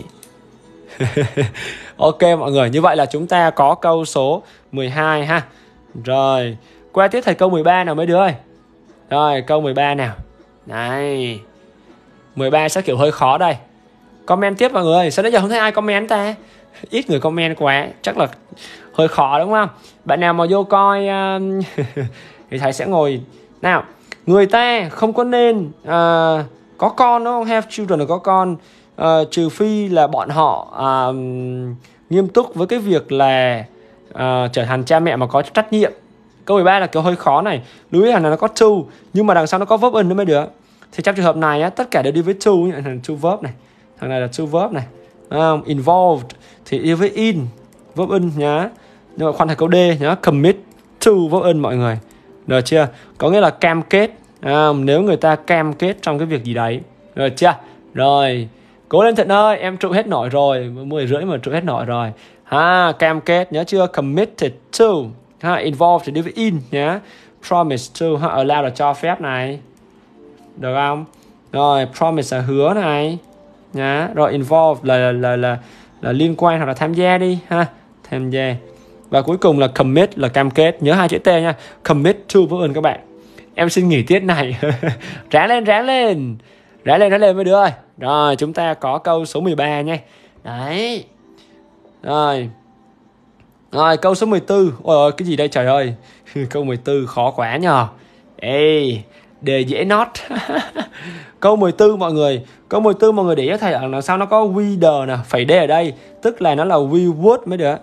Ok mọi người, như vậy là chúng ta có câu số mười hai ha. Rồi, qua tiếp thầy câu mười ba nào mấy đứa ơi. Rồi, câu mười ba nào. Này, mười ba sẽ kiểu hơi khó đây. Comment tiếp mọi người. Sao đến giờ không thấy ai comment ta? Ít người comment quá. Chắc là hơi khó đúng không? Bạn nào mà vô coi uh, thì thầy sẽ ngồi. Nào, người ta không có nên uh, có con đúng không? Have children là có con. uh, Trừ phi là bọn họ uh, nghiêm túc với cái việc là uh, trở thành cha mẹ mà có trách nhiệm. Câu mười ba là kiểu hơi khó này. Lưu ý là nó có to, nhưng mà đằng sau nó có verb in nữa mới được. Thì trong trường hợp này á, tất cả đều đi với to. Thằng to verb này, thằng này là to verb này. um, Involved thì đi với in, verb in nhá. Nhưng mà khoan thầy câu D nhá. Commit to verb in mọi người. Được chưa? Có nghĩa là cam kết. um, Nếu người ta cam kết trong cái việc gì đấy. Được chưa? Rồi, cố lên Thịnh ơi, em trụ hết nổi rồi. mười rưỡi mà trụ hết nổi rồi ha. Cam kết, nhớ chưa? Committed to ha. Involved thì đi với in nhá. Promise to ha. Allow là cho phép này. Được không? Rồi, promise là hứa này nhá. Rồi involved là là, là là là liên quan hoặc là tham gia đi ha. Tham gia. Và cuối cùng là commit là cam kết. Nhớ hai chữ T nha. Commit to với ơn các bạn. Em xin nghỉ tiết này. Ráng lên, ráng lên. Ráng lên, ráng lên mấy đứa ơi. Rồi, chúng ta có câu số mười ba nha. Đấy. Rồi. Rồi, câu số mười bốn. Ôi ơi, cái gì đây trời ơi. Câu mười bốn khó quá nhờ. Ê, đề dễ nót. Câu mười bốn mọi người. Câu mười bốn mọi người để ý thầy ở đằng sau nó có we the nè. Phải D ở đây. Tức là nó là we would mấy đứa.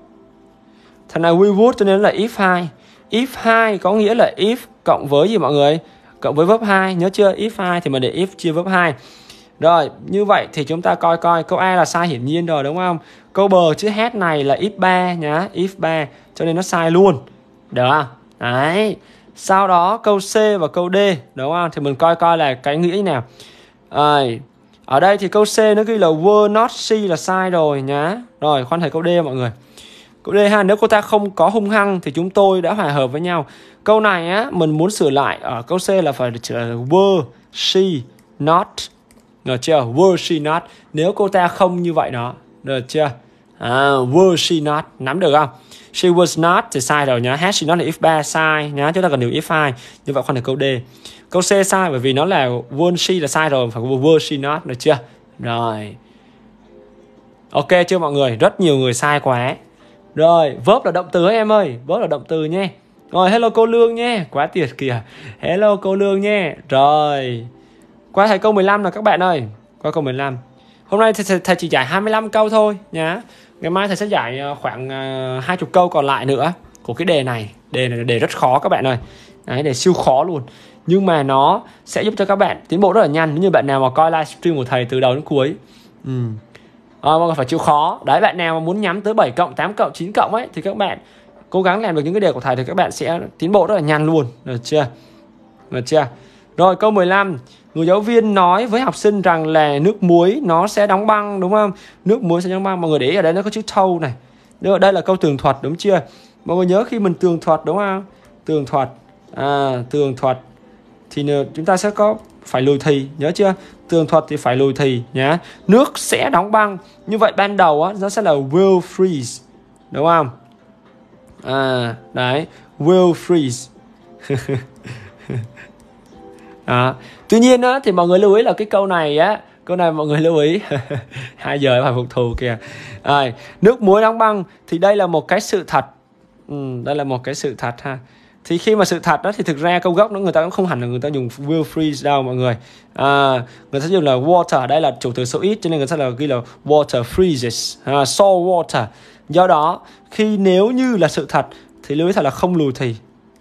Thằng này we would cho nên là if hai. If hai có nghĩa là if cộng với gì mọi người? Cộng với verb hai. Nhớ chưa? If hai thì mình để if chia verb hai. Rồi, như vậy thì chúng ta coi coi. Câu A là sai hiển nhiên rồi đúng không? Câu B chữ hát này là if ba nhá. If ba. Cho nên nó sai luôn. Được không? Đấy. Sau đó câu C và câu D đúng không? Thì mình coi coi là cái nghĩa như nào. À, ở đây thì câu C nó ghi là were not she là sai rồi nhá. Rồi, khoan thầy câu D mọi người. Câu D ha, nếu cô ta không có hung hăng thì chúng tôi đã hòa hợp với nhau. Câu này á, mình muốn sửa lại ở câu C là phải sửa là were she not Được chưa? Were she not? Nếu cô ta không như vậy đó. Được chưa? À, were she not? Nắm được không? She was not thì sai rồi nhá. Had she not là if ba sai nhá. Chúng ta cần điều if hai. Như vậy khoan được câu D. Câu C sai bởi vì nó là were she là sai rồi. Phải were she not. Được chưa? Rồi. Ok chưa mọi người? Rất nhiều người sai quá. Rồi, verb là động từ ấy em ơi. Verb là động từ nhé. Rồi, hello cô Lương nhé. Quá tuyệt kìa. Hello cô Lương nhé. Rồi. Qua thầy câu mười lăm nào các bạn ơi. Qua câu mười lăm. Hôm nay thầy, thầy chỉ giải hai mươi lăm câu thôi nhá. Ngày mai thầy sẽ giải khoảng uh, hai mươi câu còn lại nữa của cái đề này. Đề này là đề rất khó các bạn ơi. Đấy, đề siêu khó luôn. Nhưng mà nó sẽ giúp cho các bạn tiến bộ rất là nhanh. Nếu như bạn nào mà coi livestream của thầy từ đầu đến cuối. Ừ. À, mọi người phải chịu khó. Đấy, bạn nào mà muốn nhắm tới bảy cộng, tám cộng, chín cộng ấy thì các bạn cố gắng làm được những cái đề của thầy thì các bạn sẽ tiến bộ rất là nhanh luôn. Được chưa? Được chưa? Rồi câu mười lăm. Người giáo viên nói với học sinh rằng là nước muối nó sẽ đóng băng, đúng không? Nước muối sẽ đóng băng. Mọi người để ý ở đây nó có chữ told này. Đây là câu tường thuật, đúng chưa? Mọi người nhớ khi mình tường thuật, đúng không? Tường thuật. À, tường thuật thì chúng ta sẽ có phải lùi thì, nhớ chưa? Tường thuật thì phải lùi thì nhá. Nước sẽ đóng băng. Như vậy ban đầu á nó sẽ là will freeze, đúng không? À, đấy, will freeze. Đó. Tuy nhiên á thì mọi người lưu ý là cái câu này á, câu này mọi người lưu ý hai giờ phải phục thù kìa. À, nước muối đóng băng thì đây là một cái sự thật. Ừ, đây là một cái sự thật ha. Thì khi mà sự thật đó thì thực ra câu gốc nó người ta cũng không hẳn là người ta dùng will freeze đâu mọi người. À, người ta dùng là water, đây là chủ từ số ít cho nên người ta là ghi là water freezes, à, salt water. Do đó khi nếu như là sự thật thì lưu ý thật là không lùi thì.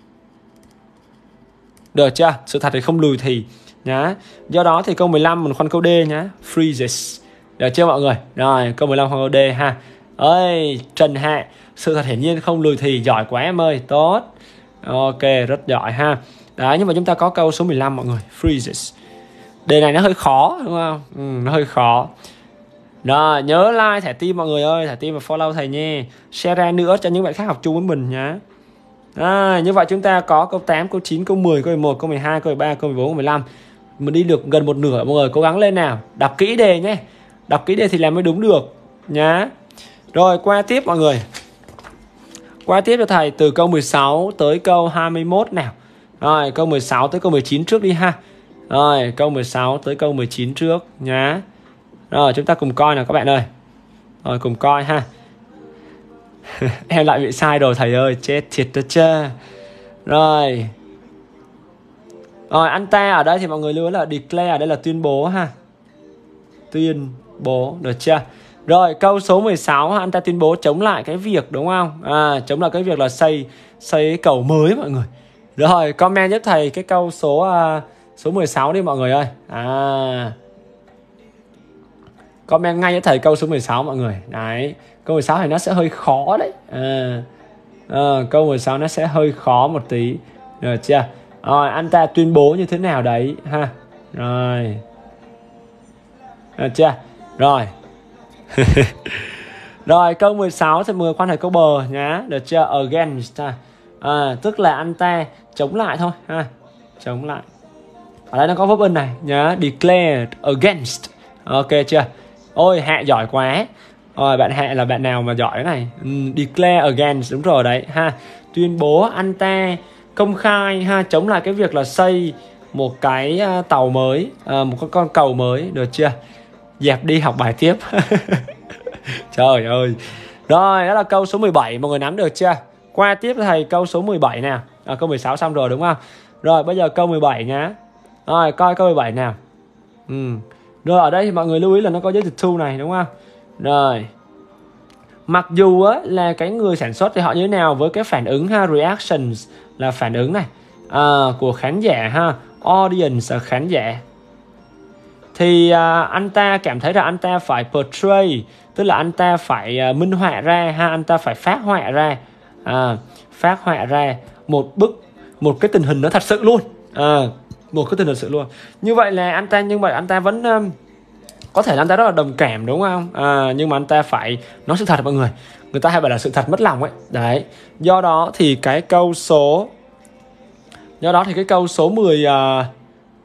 Được chưa? Sự thật thì không lùi thì nhá. Do đó thì câu mười lăm mình khoan câu D nhá. Freezes. Được chưa mọi người? Rồi, câu mười lăm khoan câu D ha. Ơi, Trần Hạ, sự thật hiển nhiên không lùi thì, giỏi quá em ơi, tốt. Ok, rất giỏi ha. Đấy, nhưng mà chúng ta có câu số mười lăm mọi người. Freezes. Đề này nó hơi khó đúng không? Ừ, nó hơi khó. Rồi, nhớ like thẻ tim mọi người ơi, thẻ tim và follow thầy nha. Share ra nữa cho những bạn khác học chung với mình nhá. À, như vậy chúng ta có câu tám, câu chín, câu mười, câu mười một, câu mười hai, câu mười ba, câu mười bốn, câu mười lăm. Mình đi được gần một nửa mọi người, cố gắng lên nào. Đọc kỹ đề nhé. Đọc kỹ đề thì làm mới đúng được nhá. Rồi qua tiếp mọi người. Qua tiếp cho thầy từ câu mười sáu tới câu hai mươi mốt nào. Rồi câu mười sáu tới câu mười chín trước đi ha. Rồi câu mười sáu tới câu mười chín trước nhá. Rồi chúng ta cùng coi nào các bạn ơi. Rồi cùng coi ha. Em lại bị sai rồi thầy ơi, chết thiệt đó chứ. Rồi. Rồi anh ta ở đây thì mọi người lưu ý là declare, ở đây là tuyên bố ha. Tuyên bố, được chưa? Rồi câu số mười sáu, anh ta tuyên bố chống lại cái việc, đúng không? À, chống lại cái việc là xây xây cầu mới mọi người. Rồi comment giúp thầy cái câu số uh, số mười sáu đi mọi người ơi. À, comment ngay cho thầy câu số mười sáu mọi người. Đấy, câu mười sáu thì nó sẽ hơi khó đấy. À, à, câu mười sáu nó sẽ hơi khó một tí. Được chưa? Rồi anh ta tuyên bố như thế nào đấy ha. Rồi. Được chưa? Rồi. Rồi câu mười sáu thì mười khoan thầy câu bờ nhá. Được chưa? Against. À, tức là anh ta chống lại thôi ha. Chống lại. Ở đây nó có verb in này nhá. Declared against. Ok chưa? Ôi Hạ giỏi quá. Rồi bạn Hạ là bạn nào mà giỏi cái này. um, Declare against, đúng rồi đấy ha. Tuyên bố anh ta công khai ha, chống lại cái việc là xây một cái uh, tàu mới, uh, một con cầu mới. Được chưa? Dẹp đi học bài tiếp. Trời ơi. Rồi đó là câu số mười bảy, mọi người nắm được chưa? Qua tiếp thầy câu số mười bảy nào. À, câu mười sáu xong rồi đúng không? Rồi bây giờ câu mười bảy nhá. Rồi coi câu mười bảy nào. Ừ. Rồi ở đây thì mọi người lưu ý là nó có giới từ to này đúng không? Rồi. Mặc dù á, là cái người sản xuất thì họ như thế nào với cái phản ứng ha, reactions là phản ứng này à, của khán giả ha, audience là khán giả. Thì à, anh ta cảm thấy là anh ta phải portray, tức là anh ta phải à, minh họa ra ha, anh ta phải phát họa ra, à, phát họa ra một bức, một cái tình hình nó thật sự luôn, à, một cái tình hình thật sự luôn. Như vậy là anh ta, nhưng mà anh ta vẫn um, có thể là anh ta rất là đồng cảm đúng không? À, nhưng mà anh ta phải nói sự thật mọi người. Người ta hay bảo là sự thật mất lòng ấy. Đấy. Do đó thì cái câu số Do đó thì cái câu số mười uh,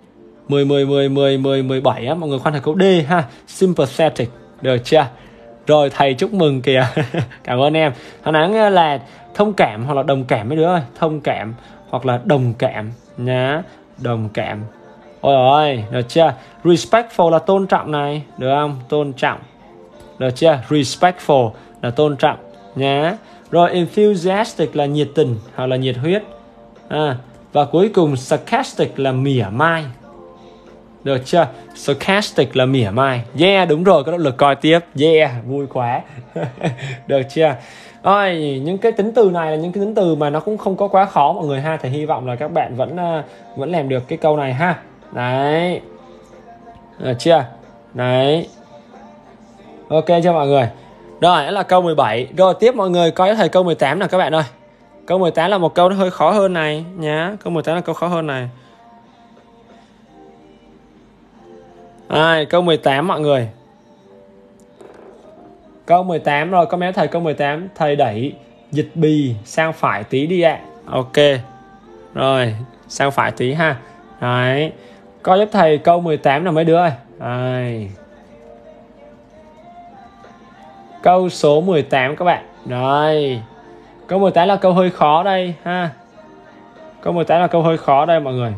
mười, mười, mười, mười, mười, mười bảy á, mọi người khoan thầy câu D ha. Sympathetic, được chưa? Rồi thầy chúc mừng kìa. Cảm ơn em. Thằng nắng là thông cảm hoặc là đồng cảm mấy đứa ơi. Thông cảm hoặc là đồng cảm nhá. Đồng cảm. Ôi ôi, được chưa? Respectful là tôn trọng này, được không? Tôn trọng. Được chưa? Respectful là tôn trọng nhá. Rồi enthusiastic là nhiệt tình hoặc là nhiệt huyết. À, và cuối cùng sarcastic là mỉa mai. Được chưa? Sarcastic là mỉa mai. Yeah, đúng rồi, có động lực coi tiếp. Yeah, vui quá. Được chưa? Ôi, những cái tính từ này là những cái tính từ mà nó cũng không có quá khó mọi người ha. Thì hy vọng là các bạn vẫn uh, vẫn làm được cái câu này ha. Đấy. Được chưa? Đấy. Ok chưa mọi người? Rồi, đó là câu mười bảy. Rồi tiếp mọi người coi thầy câu mười tám nào các bạn ơi. Câu mười tám là một câu nó hơi khó hơn này nhá. Câu mười tám là câu khó hơn này. À, câu mười tám mọi người. Câu mười tám rồi, comment thầy câu mười tám. Thầy đẩy dịch bì sang phải tí đi ạ. Ok. Rồi, sang phải tí ha. Đấy. Coi giúp thầy câu mười tám là mấy đứa ơi. Đấy. Câu số mười tám các bạn. Rồi. Câu mười tám là câu hơi khó đây ha. Câu mười tám là câu hơi khó đây mọi người.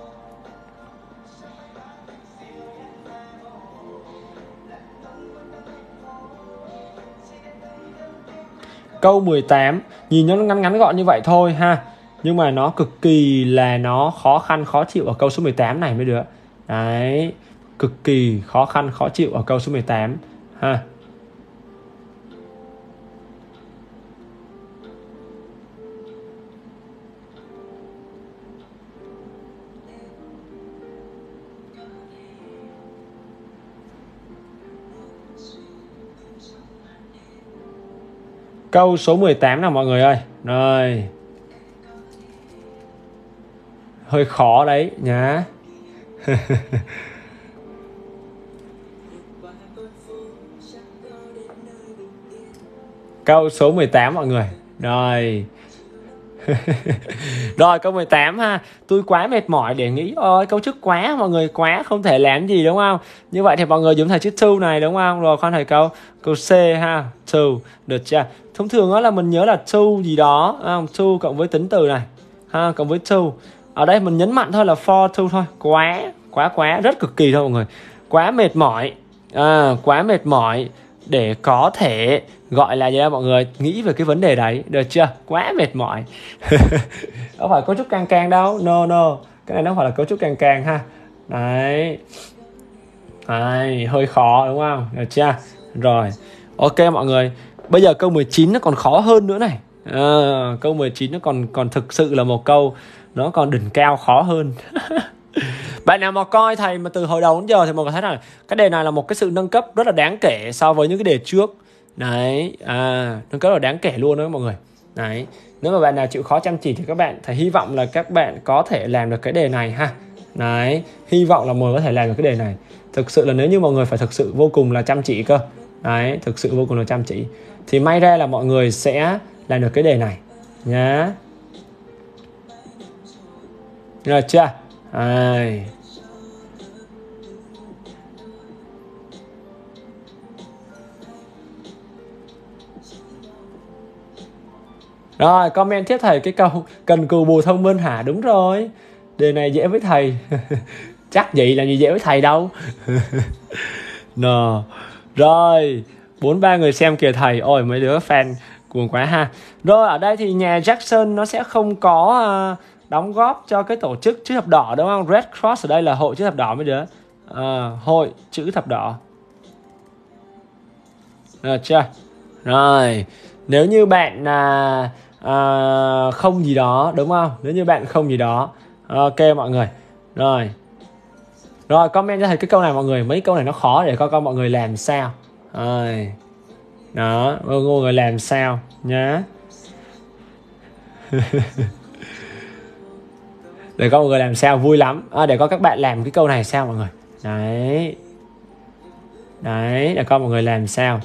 Câu mười tám nhìn nó ngắn ngắn gọn như vậy thôi ha. Nhưng mà nó cực kỳ là nó khó khăn khó chịu ở câu số mười tám này mấy đứa. Đấy. Cực kỳ khó khăn khó chịu ở câu số mười tám ha. Câu số mười tám nào mọi người ơi. Rồi. Hơi khó đấy nhá. Câu số mười tám mọi người. Rồi. Rồi câu mười tám ha. Tôi quá mệt mỏi để nghĩ ôi cấu trúc quá, mọi người quá không thể làm gì đúng không? Như vậy thì mọi người dùng thầy chữ to này đúng không? Rồi khoan thầy câu câu C ha. To, được chưa? Thông thường đó là mình nhớ là to gì đó, không? To cộng với tính từ này ha, cộng với to. Ở đây mình nhấn mạnh thôi là for to thôi. Quá, quá quá rất cực kỳ thôi mọi người. Quá mệt mỏi. À, quá mệt mỏi để có thể gọi là gì đó mọi người, nghĩ về cái vấn đề đấy, được chưa? Quá mệt mỏi. Không phải cấu trúc can can đâu, no no, cái này nó không phải là cấu trúc can can ha. Đấy. Đấy, hơi khó đúng không? Được chưa? Rồi, ok mọi người. Bây giờ câu mười chín nó còn khó hơn nữa này. À, câu mười chín nó còn còn thực sự là một câu nó còn đỉnh cao khó hơn. Bạn nào mà coi thầy mà từ hồi đầu đến giờ thì mọi người thấy là cái đề này là một cái sự nâng cấp rất là đáng kể so với những cái đề trước. Đấy, à, nâng cấp là đáng kể luôn đó mọi người. Đấy, nếu mà bạn nào chịu khó chăm chỉ thì các bạn thầy hy vọng là các bạn có thể làm được cái đề này ha. Đấy, hy vọng là mọi người có thể làm được cái đề này. Thực sự là nếu như mọi người phải thực sự vô cùng là chăm chỉ cơ. Đấy, thực sự vô cùng là chăm chỉ thì may ra là mọi người sẽ làm được cái đề này nhá. Được chưa? Đấy. Rồi, comment tiếp thầy cái câu cần cù bù thông minh hả? Đúng rồi. Đề này dễ với thầy. Chắc vậy làm gì dễ với thầy đâu. Nờ. Rồi, bốn ba người xem kìa thầy. Ôi mấy đứa fan cuồng quá ha. Rồi, ở đây thì nhà Jackson nó sẽ không có uh, đóng góp cho cái tổ chức chữ thập đỏ đúng không? Red Cross ở đây là hội chữ thập đỏ mấy đứa. À, hội chữ thập đỏ. Được chưa? Rồi, nếu như bạn à, à, không gì đó đúng không? Nếu như bạn không gì đó, ok mọi người. Rồi, rồi comment cho thầy cái câu này mọi người. Mấy câu này nó khó để coi coi mọi người làm sao. Rồi, đó, mọi người làm sao nhá. Để coi mọi người làm sao vui lắm. À, để coi các bạn làm cái câu này sao mọi người. Đấy, đấy, để coi mọi người làm sao.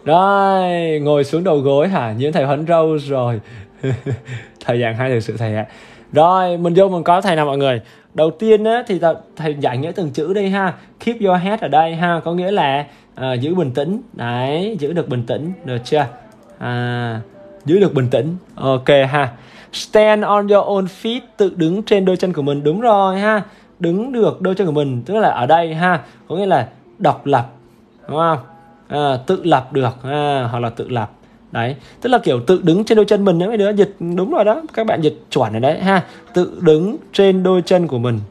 Rồi, ngồi xuống đầu gối hả? Như thầy Huấn Râu rồi. Thầy giảng hay thực sự thầy ạ. Rồi, mình vô mình có thầy nào mọi người. Đầu tiên á, thì thầy giải nghĩa từng chữ đây ha. Keep your head ở đây ha. Có nghĩa là à, giữ bình tĩnh. Đấy, giữ được bình tĩnh. Được chưa? À, giữ được bình tĩnh. Ok ha. Stand on your own feet. Tự đứng trên đôi chân của mình. Đúng rồi ha. Đứng được đôi chân của mình. Tức là ở đây ha. Có nghĩa là độc lập. Đúng không? À, tự lập được à, hoặc là tự lập. Đấy, tức là kiểu tự đứng trên đôi chân mình. Nếu mấy đứa dịch đúng rồi đó, các bạn dịch chuẩn rồi đấy ha. Tự đứng trên đôi chân của mình.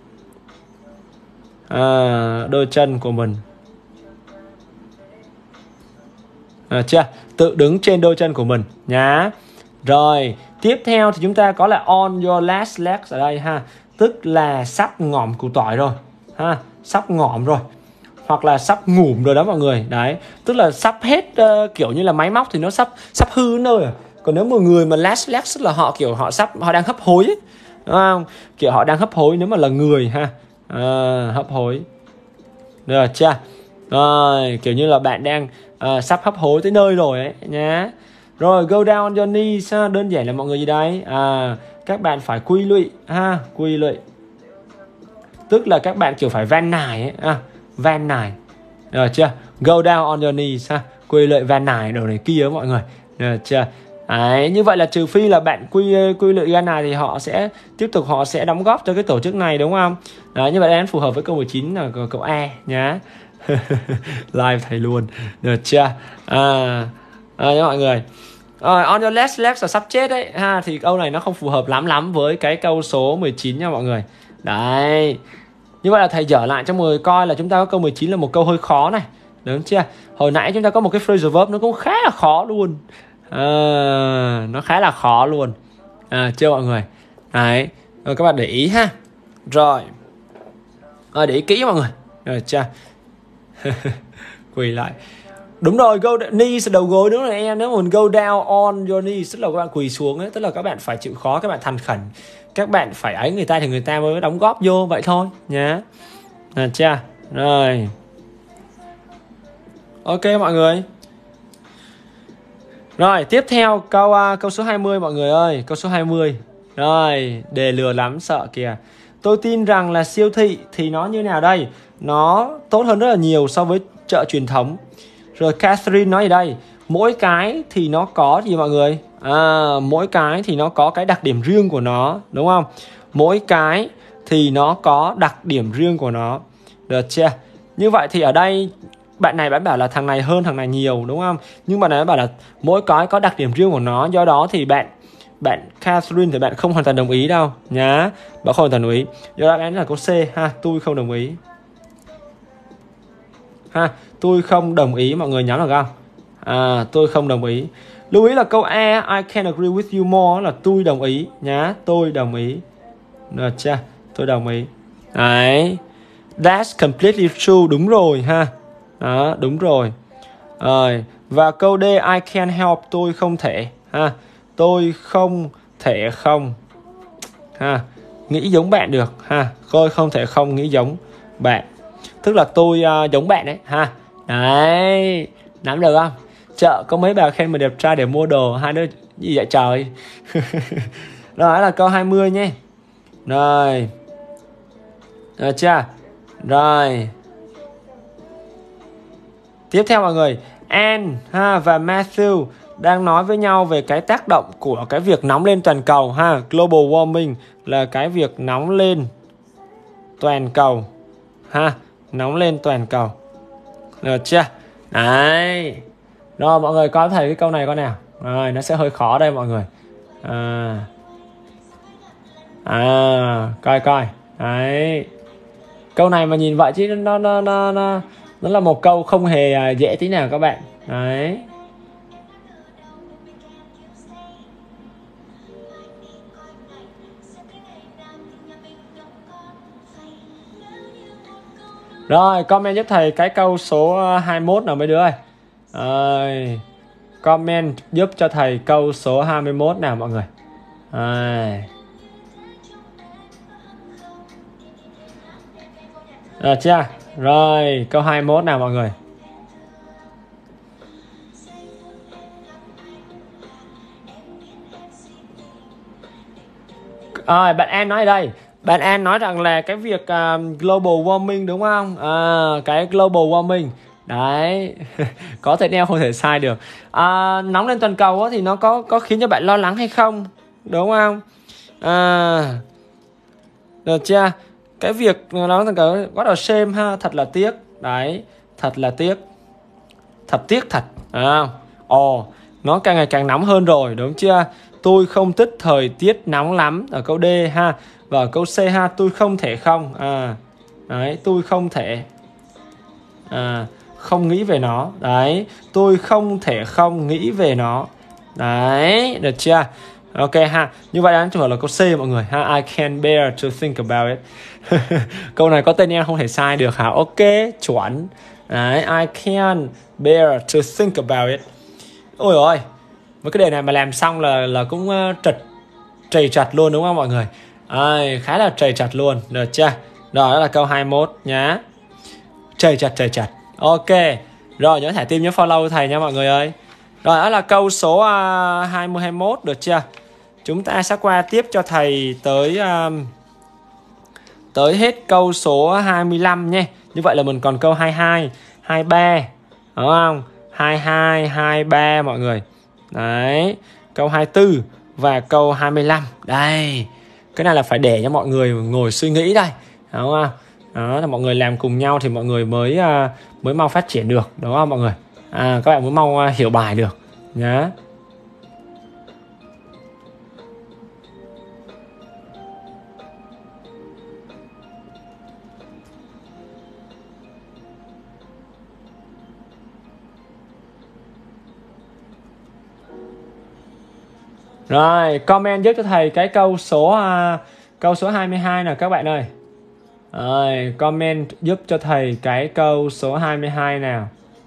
À, đôi chân của mình. À, chưa? Tự đứng trên đôi chân của mình nhá. Rồi, tiếp theo thì chúng ta có là on your last legs ở đây ha. Tức là sắp ngỏm củ tỏi rồi ha, sắp ngỏm rồi. Hoặc là sắp ngủm rồi đó mọi người. Đấy, tức là sắp hết uh, kiểu như là máy móc thì nó sắp sắp hư nơi rồi. Còn nếu một người mà last legs tức là họ kiểu họ sắp họ đang hấp hối ấy. Đúng không? Kiểu họ đang hấp hối nếu mà là người ha. À, hấp hối. Được chưa? Rồi, kiểu như là bạn đang uh, sắp hấp hối tới nơi rồi ấy nhá. Rồi, go down on your knees ha. Đơn giản là mọi người gì đấy? À, các bạn phải quy lụy ha, quy lụy. Tức là các bạn kiểu phải van nài ấy à. Van nài. Được chưa? Go down on your knees ha. Quy lụy van nài đồ này kia mọi người. Được chưa? Đấy, như vậy là trừ phi là bạn quy quy lụy van nài thì họ sẽ tiếp tục họ sẽ đóng góp cho cái tổ chức này đúng không? Đấy, như vậy đang phù hợp với câu mười chín là cậu E nhá. Live thầy luôn. Được chưa? À, à nha mọi người. Rồi, on your last legs là sắp chết đấy ha, thì câu này nó không phù hợp lắm lắm với cái câu số mười chín nha mọi người. Đấy. Như vậy là thầy dở lại cho mọi người coi là chúng ta có câu mười chín là một câu hơi khó này. Đúng chưa? Hồi nãy chúng ta có một cái phrasal verb nó cũng khá là khó luôn. À, nó khá là khó luôn. À, chưa mọi người? Đấy. Rồi các bạn để ý ha. Rồi. Rồi để ý kỹ mọi người. Rồi chưa? Quỳ lại. Đúng rồi, go knees đầu gối đúng rồi em. Nếu mình go down on your knees tức là các bạn quỳ xuống ấy, tức là các bạn phải chịu khó, các bạn thành khẩn, các bạn phải ấy người ta thì người ta mới đóng góp vô vậy thôi nhá. Được chưa? Rồi. Ok mọi người. Rồi, tiếp theo câu uh, câu số hai mươi mọi người ơi, câu số hai mươi. Rồi, đề lừa lắm sợ kìa. Tôi tin rằng là siêu thị thì nó như nào đây? Nó tốt hơn rất là nhiều so với chợ truyền thống. Rồi Catherine nói ở đây, mỗi cái thì nó có gì mọi người? À, mỗi cái thì nó có cái đặc điểm riêng của nó, đúng không? Mỗi cái thì nó có đặc điểm riêng của nó. Được chưa? Như vậy thì ở đây bạn này bạn bảo là thằng này hơn thằng này nhiều, đúng không? Nhưng bạn này bảo là mỗi cái có đặc điểm riêng của nó, do đó thì bạn bạn Catherine thì bạn không hoàn toàn đồng ý đâu nhá. Bạn không hoàn toàn đồng ý. Do đó bạn là câu C ha, tôi không đồng ý. Ha, tôi không đồng ý, mọi người nhắm được không? À, tôi không đồng ý. Lưu ý là câu E, I can agree with you more là tôi đồng ý nhá, tôi đồng ý. Được chưa? Tôi đồng ý. Đấy. That's completely true, đúng rồi ha. Đó, đúng rồi. Rồi, và câu D, I can help, tôi không thể ha. Tôi không thể không ha, nghĩ giống bạn được ha. Tôi không thể không nghĩ giống bạn. Tức là tôi uh, giống bạn đấy ha. Đấy, nắm được không? Chợ có mấy bà khen mình đẹp trai để mua đồ, hai đứa gì vậy trời. Đó là câu hai mươi nhé. Rồi. Được chưa? Rồi. Tiếp theo mọi người, Anne ha và Matthew đang nói với nhau về cái tác động của cái việc nóng lên toàn cầu ha. Global warming là cái việc nóng lên toàn cầu ha, nóng lên toàn cầu. Được chưa? Đấy. Rồi mọi người có thấy cái câu này con nào? Rồi nó sẽ hơi khó đây mọi người. À, à coi coi. Đấy. Câu này mà nhìn vậy chứ nó nó nó nó nó là một câu không hề dễ tí nào các bạn. Đấy. Rồi, comment giúp thầy cái câu số hai mươi mốt nào mấy đứa ơi. Rồi, comment giúp cho thầy câu số hai mươi mốt nào mọi người. Rồi. Được chưa? Rồi, câu hai mươi mốt nào mọi người. À, bạn An nói ở đây, bạn An nói rằng là cái việc uh, global warming đúng không? À, cái global warming đấy có thể đeo không thể sai được. À, nóng lên toàn cầu thì nó có có khiến cho bạn lo lắng hay không, đúng không? À, được chưa? Cái việc nóng toàn cầu quá là shame ha, thật là tiếc đấy, thật là tiếc, thật tiếc thật. À, ồ, nó càng ngày càng nóng hơn rồi, đúng chưa? Tôi không thích thời tiết nóng lắm ở câu D ha. Và ở câu C ha, tôi không thể không. À, đấy, tôi không thể. À, không nghĩ về nó. Đấy, tôi không thể không nghĩ về nó. Đấy, được chưa? Ok ha. Như vậy answer là câu C mọi người ha. I can bear to think about it. Câu này có tên em không thể sai được hả? Ok, chuẩn. Đấy, I can bear to think about it. Ôi ôi, với cái đề này mà làm xong là là cũng uh, trật trầy chặt luôn đúng không mọi người? À, khá là trầy chặt luôn, được chưa? Rồi, đó là câu hai mươi mốt nhá. Trầy chặt trầy chặt. Ok. Rồi, nhớ thả tim, nhớ follow thầy nha mọi người ơi. Rồi, đó là câu số uh, hai mươi hai mươi mốt, được chưa? Chúng ta sẽ qua tiếp cho thầy tới uh, tới hết câu số hai mươi lăm nha. Như vậy là mình còn câu hai mươi hai, hai mươi ba, đúng không? hai mươi hai, hai mươi ba mọi người. Đấy, câu hai mươi tư và câu hai mươi lăm. Đây, cái này là phải để cho mọi người ngồi suy nghĩ đây, đúng không? Đó là mọi người làm cùng nhau thì mọi người mới uh, mới mau phát triển được, đúng không mọi người? À, các bạn mới mau uh, hiểu bài được nhá. Rồi, comment giúp cho thầy cái câu số uh, câu số hai mươi hai nào các bạn ơi. Rồi, comment giúp cho thầy cái câu số hai mươi hai nào.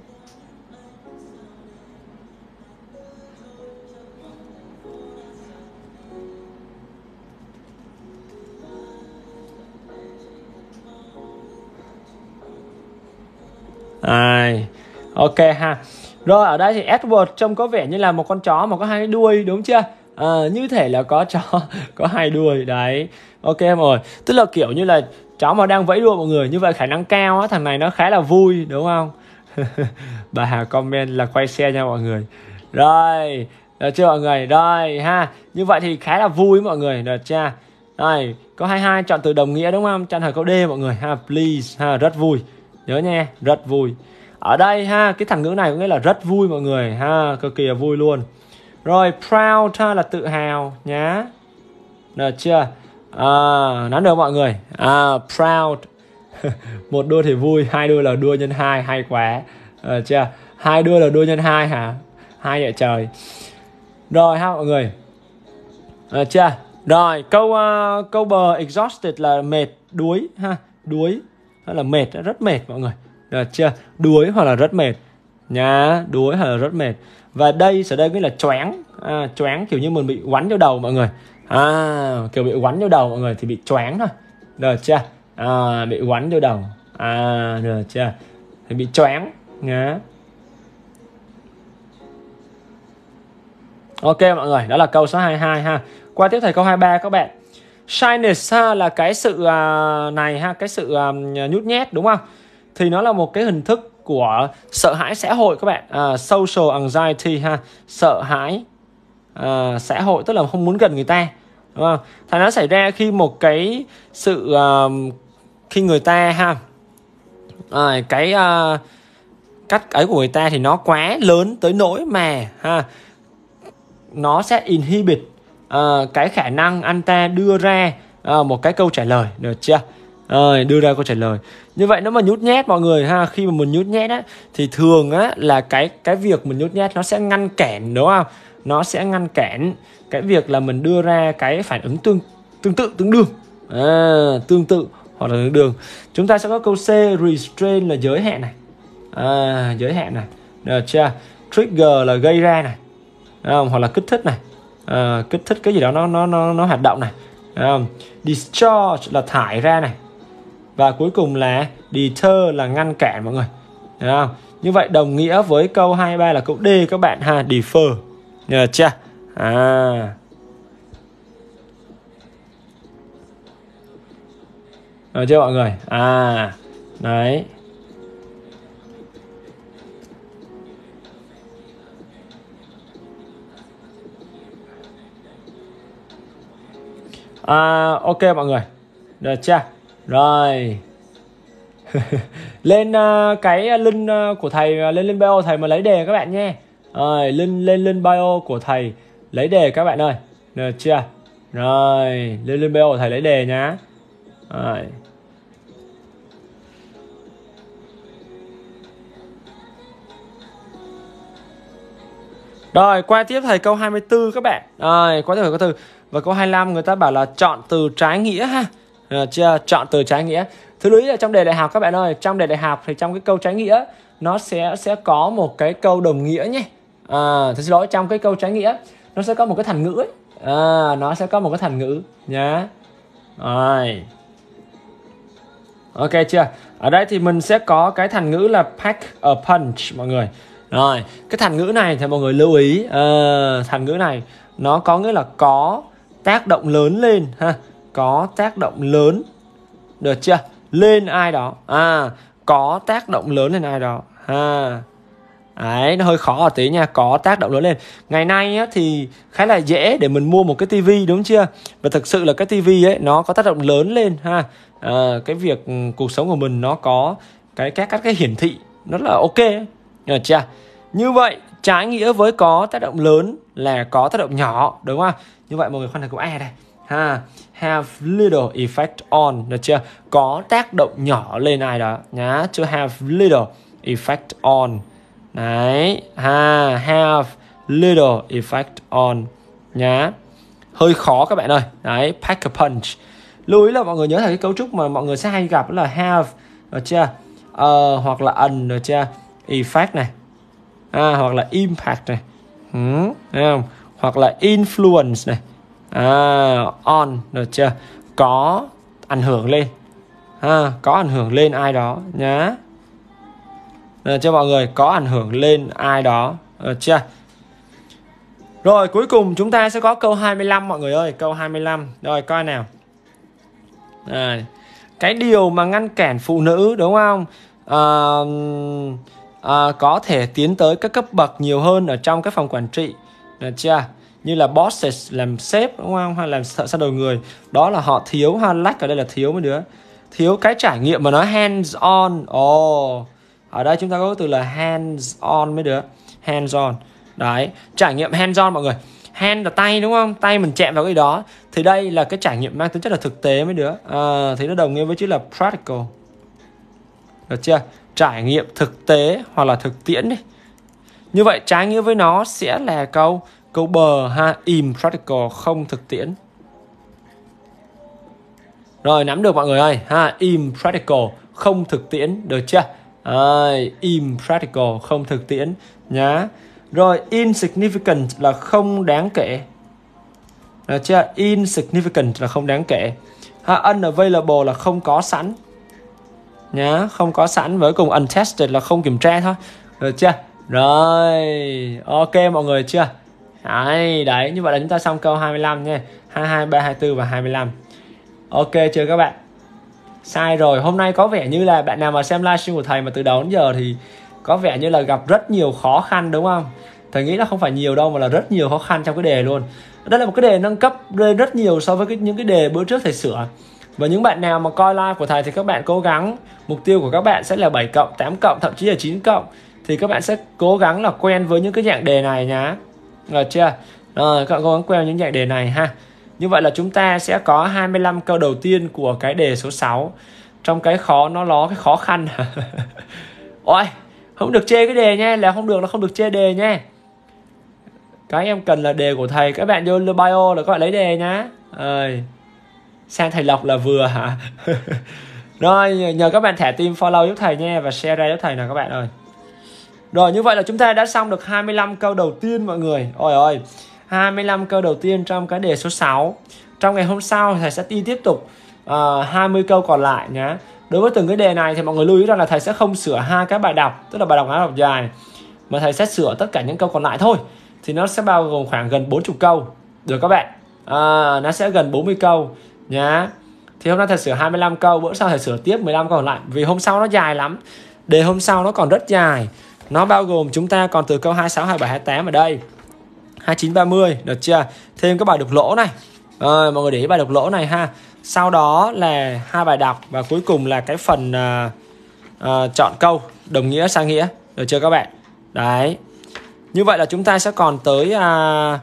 Rồi, ok ha. Rồi, ở đây thì Edward trông có vẻ như là một con chó mà có hai đuôi, đúng chưa? À, như thể là có chó có hai đuôi đấy. Ok rồi, tức là kiểu như là chó mà đang vẫy đuôi mọi người, như vậy khả năng cao á, thằng này nó khá là vui đúng không? Bà Hà comment là quay xe nha mọi người. Rồi, được chưa mọi người? Rồi ha, như vậy thì khá là vui mọi người, được chưa? Rồi, câu hai mươi hai chọn từ đồng nghĩa đúng không? Chọn hỏi câu D mọi người ha, please ha, rất vui. Nhớ nha, rất vui. Ở đây ha, cái thằng ngữ này có nghĩa là rất vui mọi người ha, cực kỳ là vui luôn. Rồi, proud ha là tự hào nhá. Được chưa? À, nói được mọi người. À, proud. Một đuôi thì vui, hai đuôi là đuôi nhân hai, hay quá. Được chưa? Hai đuôi là đuôi nhân hai hả? Hai vậy trời. Rồi ha mọi người. Được chưa? Rồi, câu uh, câu bờ exhausted là mệt, đuối ha, đuối. Đó là mệt, rất mệt mọi người. Được chưa? Đuối hoặc là rất mệt. Nhá, đuối hoặc là rất mệt. Và đây, ở đây nghĩa là choáng. À, choáng kiểu như mình bị quắn vô đầu mọi người. À, kiểu bị quắn vô đầu mọi người thì bị choáng thôi. Được chưa? À, bị quắn vô đầu. À, được chưa? Thì bị choáng nhá. Ok mọi người, đó là câu số hai mươi hai ha. Qua tiếp thầy câu hai mươi ba các bạn. Shyness ha, là cái sự uh, này ha, cái sự uh, nhút nhát đúng không? Thì nó là một cái hình thức của sợ hãi xã hội các bạn. uh, Social anxiety ha, sợ hãi uh, xã hội, tức là không muốn gần người ta, đúng không? Thì nó xảy ra khi một cái sự uh, khi người ta ha uh, cái uh, cách ấy của người ta thì nó quá lớn tới nỗi mà ha nó sẽ inhibit uh, cái khả năng anh ta đưa ra uh, một cái câu trả lời, được chưa? Uh, đưa ra câu trả lời. Như vậy nếu mà nhút nhát mọi người ha, khi mà mình nhút nhát á thì thường á là cái cái việc mình nhút nhát nó sẽ ngăn cản, đúng không? Nó sẽ ngăn cản cái việc là mình đưa ra cái phản ứng tương tương tự tương đương. À, tương tự hoặc là tương đương. Chúng ta sẽ có câu C, restrain là giới hạn này. À, giới hạn này. Được chưa? Trigger là gây ra này. Không? Hoặc là kích thích này. À, kích thích cái gì đó nó nó nó nó hoạt động này. Không? Discharge là thải ra này. Và cuối cùng là deter là ngăn cản mọi người. Được không? Như vậy đồng nghĩa với câu hai mươi ba là câu D các bạn ha, defer. Được chưa? À. Được chưa mọi người? À, đấy. À, ok mọi người. Được chưa? Rồi. Lên uh, cái link uh, của thầy, uh, lên link bio thầy mà lấy đề các bạn nhé. Rồi, lên lên link bio của thầy lấy đề các bạn ơi. Được chưa? Rồi, lên link bio của thầy lấy đề nhá. Rồi. Rồi, qua tiếp thầy câu hai mươi tư các bạn. Rồi, qua tiếp thầy câu từ. Và câu hai mươi lăm người ta bảo là chọn từ trái nghĩa ha. Được chưa? Chọn từ trái nghĩa. Thứ lưu ý là trong đề đại học các bạn ơi, trong đề đại học thì trong cái câu trái nghĩa nó sẽ sẽ có một cái câu đồng nghĩa nhé. À, thật xin lỗi, trong cái câu trái nghĩa nó sẽ có một cái thành ngữ ấy. À, nó sẽ có một cái thành ngữ nhá. Rồi. Ok chưa? Ở đây thì mình sẽ có cái thành ngữ là pack a punch mọi người. Rồi, cái thành ngữ này thì mọi người lưu ý, à, thành ngữ này nó có nghĩa là có tác động lớn lên ha, có tác động lớn. Được chưa? Lên ai đó. À, có tác động lớn lên ai đó. Ha. Đấy, nó hơi khó một tí nha, có tác động lớn lên. Ngày nay á, thì khá là dễ để mình mua một cái tivi đúng chưa? Và thực sự là cái tivi ấy nó có tác động lớn lên ha. À, cái việc cuộc sống của mình nó có cái các các cái hiển thị nó là ok. Được chưa? Như vậy trái nghĩa với có tác động lớn là có tác động nhỏ, đúng không? Như vậy mọi người khoan thầy câu E đây. Ha, have little effect on, được chưa? Có tác động nhỏ lên ai đó nhá, chứ have little effect on. Đấy, ha, have little effect on nhá. Hơi khó các bạn ơi. Đấy, pack a punch. Lưu ý là mọi người nhớ là cái cấu trúc mà mọi người sẽ hay gặp là have, được chưa? Uh, hoặc là an, được chưa? Effect này. À, hoặc là impact này. Ừ, thấy không? Hoặc là influence này. À, on, được chưa? Có ảnh hưởng lên. À, có ảnh hưởng lên ai đó nhá. Được chưa mọi người? Có ảnh hưởng lên ai đó. Được chưa? Rồi cuối cùng chúng ta sẽ có câu hai mươi lăm mọi người ơi. Câu hai mươi lăm. Rồi coi nào. Rồi. Cái điều mà ngăn cản phụ nữ đúng không? À, à, có thể tiến tới các cấp bậc nhiều hơn ở trong cái phòng quản trị. Được chưa? Như là bosses, làm sếp đúng không? Hay làm thợ săn đầu người. Đó là họ thiếu, ha, lack ở đây là thiếu mấy đứa. Thiếu cái trải nghiệm mà nó hands on. Ồ. Oh. Ở đây chúng ta có cái từ là hands on mấy đứa. Hands on. Đấy, trải nghiệm hands on mọi người. Hand là tay đúng không? Tay mình chạm vào cái đó. Thì đây là cái trải nghiệm mang tính chất là thực tế mấy đứa. À, thì nó đồng nghĩa với chữ là practical. Được chưa? Trải nghiệm thực tế hoặc là thực tiễn đi. Như vậy trái nghĩa với nó sẽ là câu câu bờ ha, impractical, không thực tiễn. Rồi nắm được mọi người ơi ha, impractical, không thực tiễn, được chưa? À, impractical, không thực tiễn nhá. Rồi insignificant là không đáng kể. Được chưa? Insignificant là không đáng kể. Ha, unavailable là không có sẵn. Nhá, không có sẵn, với cùng untested là không kiểm tra thôi. Được chưa? Rồi, ok mọi người chưa? Đấy, đấy, như vậy là chúng ta xong câu hai mươi lăm nha. hai, hai, ba, hai mươi tư và hai mươi lăm. Ok chưa các bạn? Sai rồi, hôm nay có vẻ như là bạn nào mà xem livestream của thầy mà từ đầu đến giờ thì có vẻ như là gặp rất nhiều khó khăn đúng không? Thầy nghĩ là không phải nhiều đâu mà là rất nhiều khó khăn trong cái đề luôn. Đây là một cái đề nâng cấp lên rất nhiều so với cái, những cái đề bữa trước thầy sửa. Và những bạn nào mà coi live của thầy thì các bạn cố gắng, mục tiêu của các bạn sẽ là bảy cộng, tám cộng, thậm chí là chín cộng. Thì các bạn sẽ cố gắng là quen với những cái dạng đề này nhá. Được chưa? Rồi, các bạn cố gắng quen với những dạng đề này ha. Như vậy là chúng ta sẽ có hai mươi lăm câu đầu tiên của cái đề số sáu. Trong cái khó nó ló cái khó khăn. Ôi, không được chê cái đề nha, là không được là không được chê đề nha. Cái em cần là đề của thầy, các bạn vô bio là các bạn lấy đề nhá. Rồi. Sang thầy Lộc là vừa hả? Rồi, nhờ các bạn thả tim follow giúp thầy nha và share ra giúp thầy nào các bạn ơi. Rồi, như vậy là chúng ta đã xong được hai mươi lăm câu đầu tiên mọi người. Ôi ôi, hai mươi lăm câu đầu tiên trong cái đề số sáu. Trong ngày hôm sau thầy sẽ đi tiếp tục uh, hai mươi câu còn lại nhá. Đối với từng cái đề này thì mọi người lưu ý rằng là thầy sẽ không sửa hai cái bài đọc, tức là bài đọc ngắn, đọc dài, mà thầy sẽ sửa tất cả những câu còn lại thôi. Thì nó sẽ bao gồm khoảng gần bốn mươi câu. Được các bạn. À, nó sẽ gần bốn mươi câu nhá. thì hôm nay thầy sửa hai mươi lăm câu, bữa sau thầy sửa tiếp mười lăm câu còn lại, vì hôm sau nó dài lắm, đề hôm sau nó còn rất dài. Nó bao gồm chúng ta còn từ câu hai mươi sáu, hai mươi bảy, hai mươi tám ở đây, hai mươi chín, ba mươi, được chưa? Thêm cái bài đục lỗ này. Rồi, mọi người để ý bài đục lỗ này ha. Sau đó là hai bài đọc và cuối cùng là cái phần uh, uh, chọn câu đồng nghĩa sang nghĩa, được chưa các bạn? Đấy. Như vậy là chúng ta sẽ còn tới uh,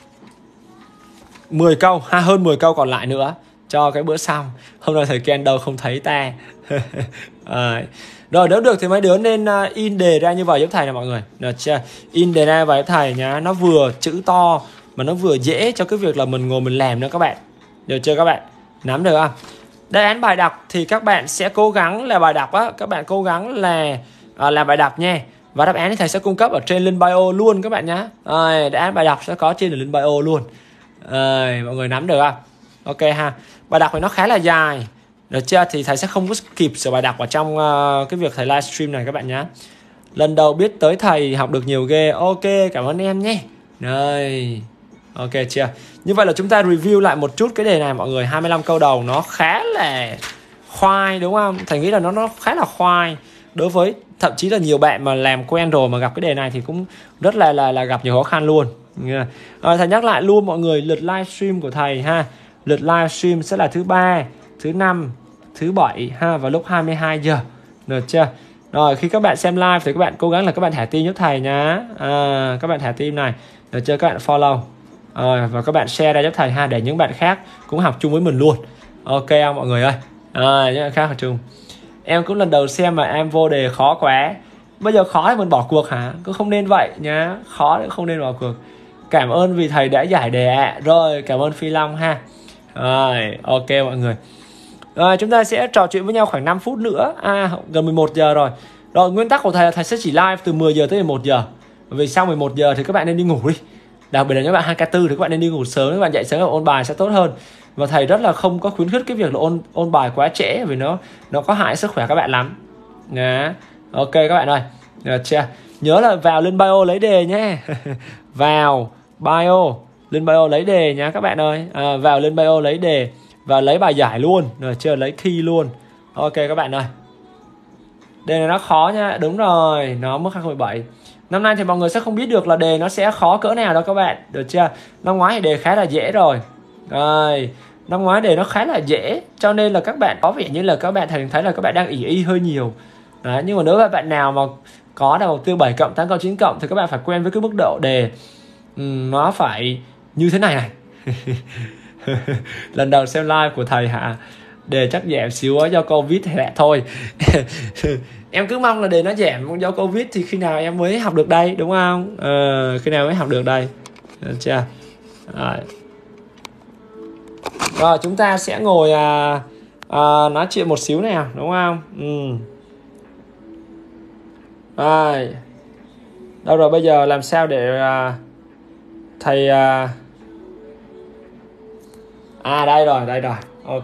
mười câu, ha, hơn mười câu còn lại nữa cho cái bữa sau. Hôm nay thầy Ken đâu không thấy ta. à, Rồi nếu được thì mấy đứa nên uh, in đề ra như vậy giúp thầy nè mọi người, được chưa? In đề ra vào giúp thầy nhá. Nó vừa chữ to mà nó vừa dễ cho cái việc là mình ngồi mình làm nữa các bạn, được chưa các bạn? Nắm được không? Đáp án bài đọc thì các bạn sẽ cố gắng là bài đọc á, các bạn cố gắng là uh, làm bài đọc nha. Và đáp án thì thầy sẽ cung cấp ở trên link bio luôn các bạn nhé. À, đáp án bài đọc sẽ có trên link bio luôn. À, mọi người nắm được không? Ok ha. Bài đọc thì nó khá là dài, được chưa? Thì thầy sẽ không có kịp sửa bài đọc ở trong uh, cái việc thầy livestream này các bạn nhé. Lần đầu biết tới thầy học được nhiều ghê. Ok, cảm ơn em nhé. Rồi. Ok chưa? Như vậy là chúng ta review lại một chút cái đề này mọi người. hai mươi lăm câu đầu nó khá là khoai đúng không? Thầy nghĩ là nó nó khá là khoai. Đối với thậm chí là nhiều bạn mà làm quen rồi mà gặp cái đề này thì cũng rất là là, là gặp nhiều khó khăn luôn. Rồi, thầy nhắc lại luôn mọi người, lượt livestream của thầy ha. Lượt livestream sẽ là thứ ba, thứ năm, thứ bảy ha, vào lúc hai mươi hai giờ. Được chưa? Rồi khi các bạn xem live thì các bạn cố gắng là các bạn thả tim giúp thầy nhá. À, các bạn thả tim này, được chưa? Các bạn follow. À, và các bạn share ra giúp thầy ha, để những bạn khác cũng học chung với mình luôn. Ok không mọi người ơi? À, những bạn khác học chung. Em cũng lần đầu xem mà em vô đề khó quá. Bây giờ khó thì mình bỏ cuộc hả? Cũng không nên vậy nhá. Khó thì không nên bỏ cuộc. Cảm ơn vì thầy đã giải đề ạ. Rồi, cảm ơn Phi Long ha. Rồi, ok mọi người. Rồi, chúng ta sẽ trò chuyện với nhau khoảng năm phút nữa. À, gần mười một giờ rồi. Rồi, nguyên tắc của thầy là thầy sẽ chỉ live từ mười giờ tới mười một giờ. Vì sau mười một giờ thì các bạn nên đi ngủ đi. Đặc biệt là những bạn hai k tư thì các bạn nên đi ngủ sớm, các bạn dậy sớm và ôn bài sẽ tốt hơn. Và thầy rất là không có khuyến khích cái việc là ôn ôn bài quá trễ, vì nó nó có hại sức khỏe các bạn lắm. Đó. Ok các bạn ơi. Được chưa? Nhớ là vào lên bio lấy đề nhé. Vào bio, lên bio lấy đề nhá các bạn ơi. À, vào lên bio lấy đề và lấy bài giải luôn, được chưa? Lấy key luôn. Ok các bạn ơi. Đề này nó khó nha, đúng rồi, nó mức hai không một bảy. Năm nay thì mọi người sẽ không biết được là đề nó sẽ khó cỡ nào đâu các bạn, được chưa? Năm ngoái thì đề khá là dễ rồi. Rồi, năm ngoái đề nó khá là dễ, cho nên là các bạn có vẻ như là các bạn thấy thấy là các bạn đang ỷ y hơi nhiều. Đấy, nhưng mà nếu mà bạn nào mà có đạt mục tiêu bảy cộng, tám cộng, chín cộng thì các bạn phải quen với cái mức độ đề ừ, nó phải như thế này này. Lần đầu xem live của thầy hả? Đề chắc giảm xíu á, do Covid thì lại thôi. Em cứ mong là đề nó giảm do Covid thì khi nào em mới học được đây, đúng không? Ờ, khi nào mới học được đây, được chưa? Rồi. Rồi chúng ta sẽ ngồi à, à, nói chuyện một xíu nào, đúng không? Ừ. Rồi. Đâu rồi, bây giờ làm sao để à, thầy à... à đây rồi, đây rồi. Ok.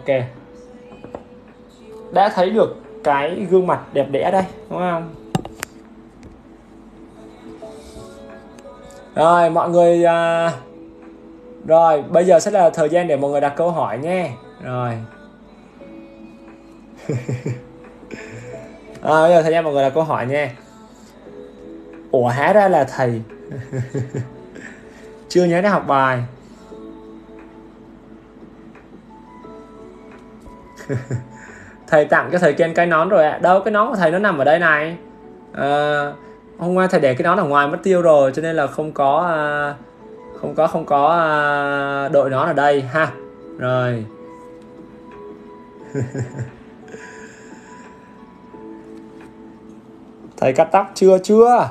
Đã thấy được cái gương mặt đẹp đẽ đây, đúng không? Rồi mọi người à... Rồi bây giờ sẽ là thời gian để mọi người đặt câu hỏi nhé. Rồi. À, bây giờ thời gian mọi người đặt câu hỏi nha. Ủa hóa ra là thầy chưa nhớ đã học bài. Thầy tặng cho thầy Ken cái nón rồi ạ. À. Đâu, cái nón của thầy nó nằm ở đây này. À, hôm qua thầy để cái nón ở ngoài mất tiêu rồi, cho nên là không có à, không có không có à, đội nón ở đây ha. Rồi. Thầy cắt tóc chưa chưa?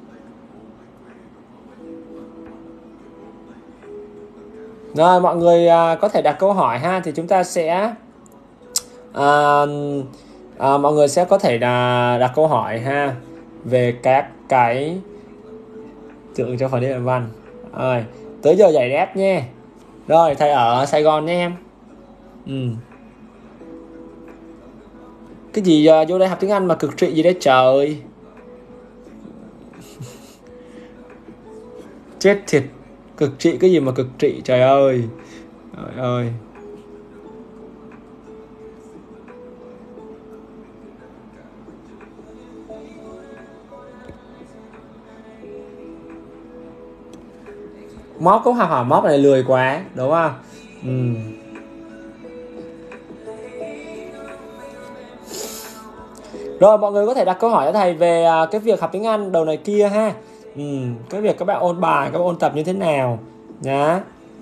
Rồi mọi người à, có thể đặt câu hỏi ha, thì chúng ta sẽ à, à, mọi người sẽ có thể là đặt câu hỏi ha về các cái tượng cho phần đề văn. Rồi tới giờ giải đáp nha. Rồi thầy ở Sài Gòn nha em. Ừ. Cái gì uh, vô đây học tiếng Anh mà cực trị gì đấy trời. Chết thiệt. Cực trị cái gì mà cực trị trời ơi. Trời ơi. Móp câu học hả? Móp này lười quá đúng không? Ừ. Rồi mọi người có thể đặt câu hỏi cho thầy về cái việc học tiếng Anh đầu này kia ha. Ừ, cái việc các bạn ôn bài, các bạn ôn tập như thế nào nhá.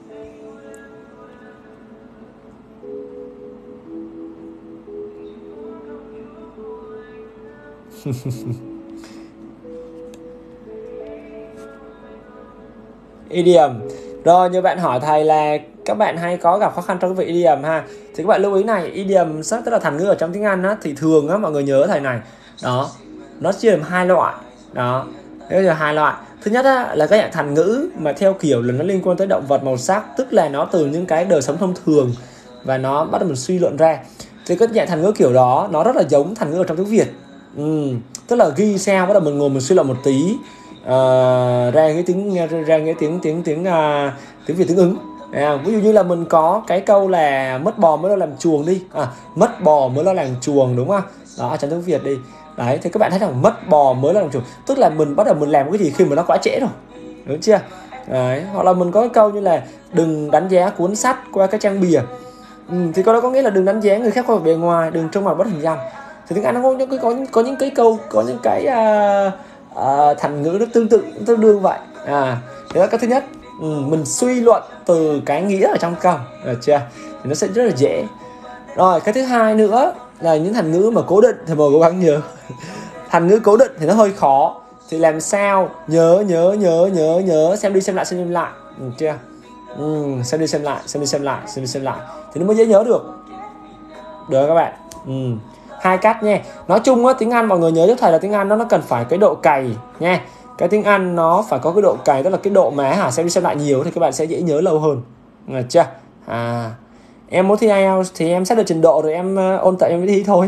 Idiom. Rồi như bạn hỏi thầy là các bạn hay có gặp khó khăn trong cái việc idiom ha. Thì các bạn lưu ý này, idiom tức là thành ngữ ở trong tiếng Anh á, thì thường á mọi người nhớ thầy này. Đó, nó chia làm hai loại. Đó, đây là hai loại. Thứ nhất á, là các dạng thành ngữ mà theo kiểu là nó liên quan tới động vật, màu sắc, tức là nó từ những cái đời sống thông thường và nó bắt đầu mình suy luận ra. Thì các dạng thành ngữ kiểu đó nó rất là giống thành ngữ ở trong tiếng Việt. Ừ, tức là ghi sao bắt đầu mình ngồi mình suy luận một tí. Uh, ra cái tiếng ra cái tiếng tiếng tiếng uh, tiếng Việt tương ứng. À, ví dụ như là mình có cái câu là mất bò mới lo làm chuồng đi, à, mất bò mới lo làm chuồng đúng không? Đó, trong tiếng Việt đi. Đấy, thì các bạn thấy rằng mất bò mới lo làm chuồng, tức là mình bắt đầu mình làm cái gì khi mà nó quá trễ rồi, đúng chưa? Đấy, hoặc là mình có cái câu như là đừng đánh giá cuốn sách qua cái trang bìa. Ừ, thì câu đó có nghĩa là đừng đánh giá người khác qua bề ngoài, đừng trông mặt bất hình dong. Thì tiếng Anh nó có những cái có, có những cái câu, có những cái uh, uh, thành ngữ nó tương tự tương đương vậy. À, thế là cái thứ nhất. Ừ, mình suy luận từ cái nghĩa ở trong câu, được chưa? Thì nó sẽ rất là dễ. Rồi cái thứ hai nữa là những thành ngữ mà cố định thì mọi người cố gắng nhớ. Thành ngữ cố định thì nó hơi khó, thì làm sao nhớ nhớ nhớ nhớ nhớ xem đi xem lại xem đi xem lại, được chưa? Ừ, xem đi xem lại xem đi xem lại xem đi xem lại thì nó mới dễ nhớ được. Được các bạn. Ừ. Hai cách nha. Nói chung á, tiếng Anh mọi người nhớ giúp thầy là tiếng Anh nó nó cần phải cái độ cày nha. Cái tiếng Anh nó phải có cái độ cày, tức là cái độ mà hả xem đi xem lại nhiều thì các bạn sẽ dễ nhớ lâu hơn, được chưa? À, em muốn thi ai eo thì em xét được trình độ rồi em uh, ôn tập em mới thi thôi.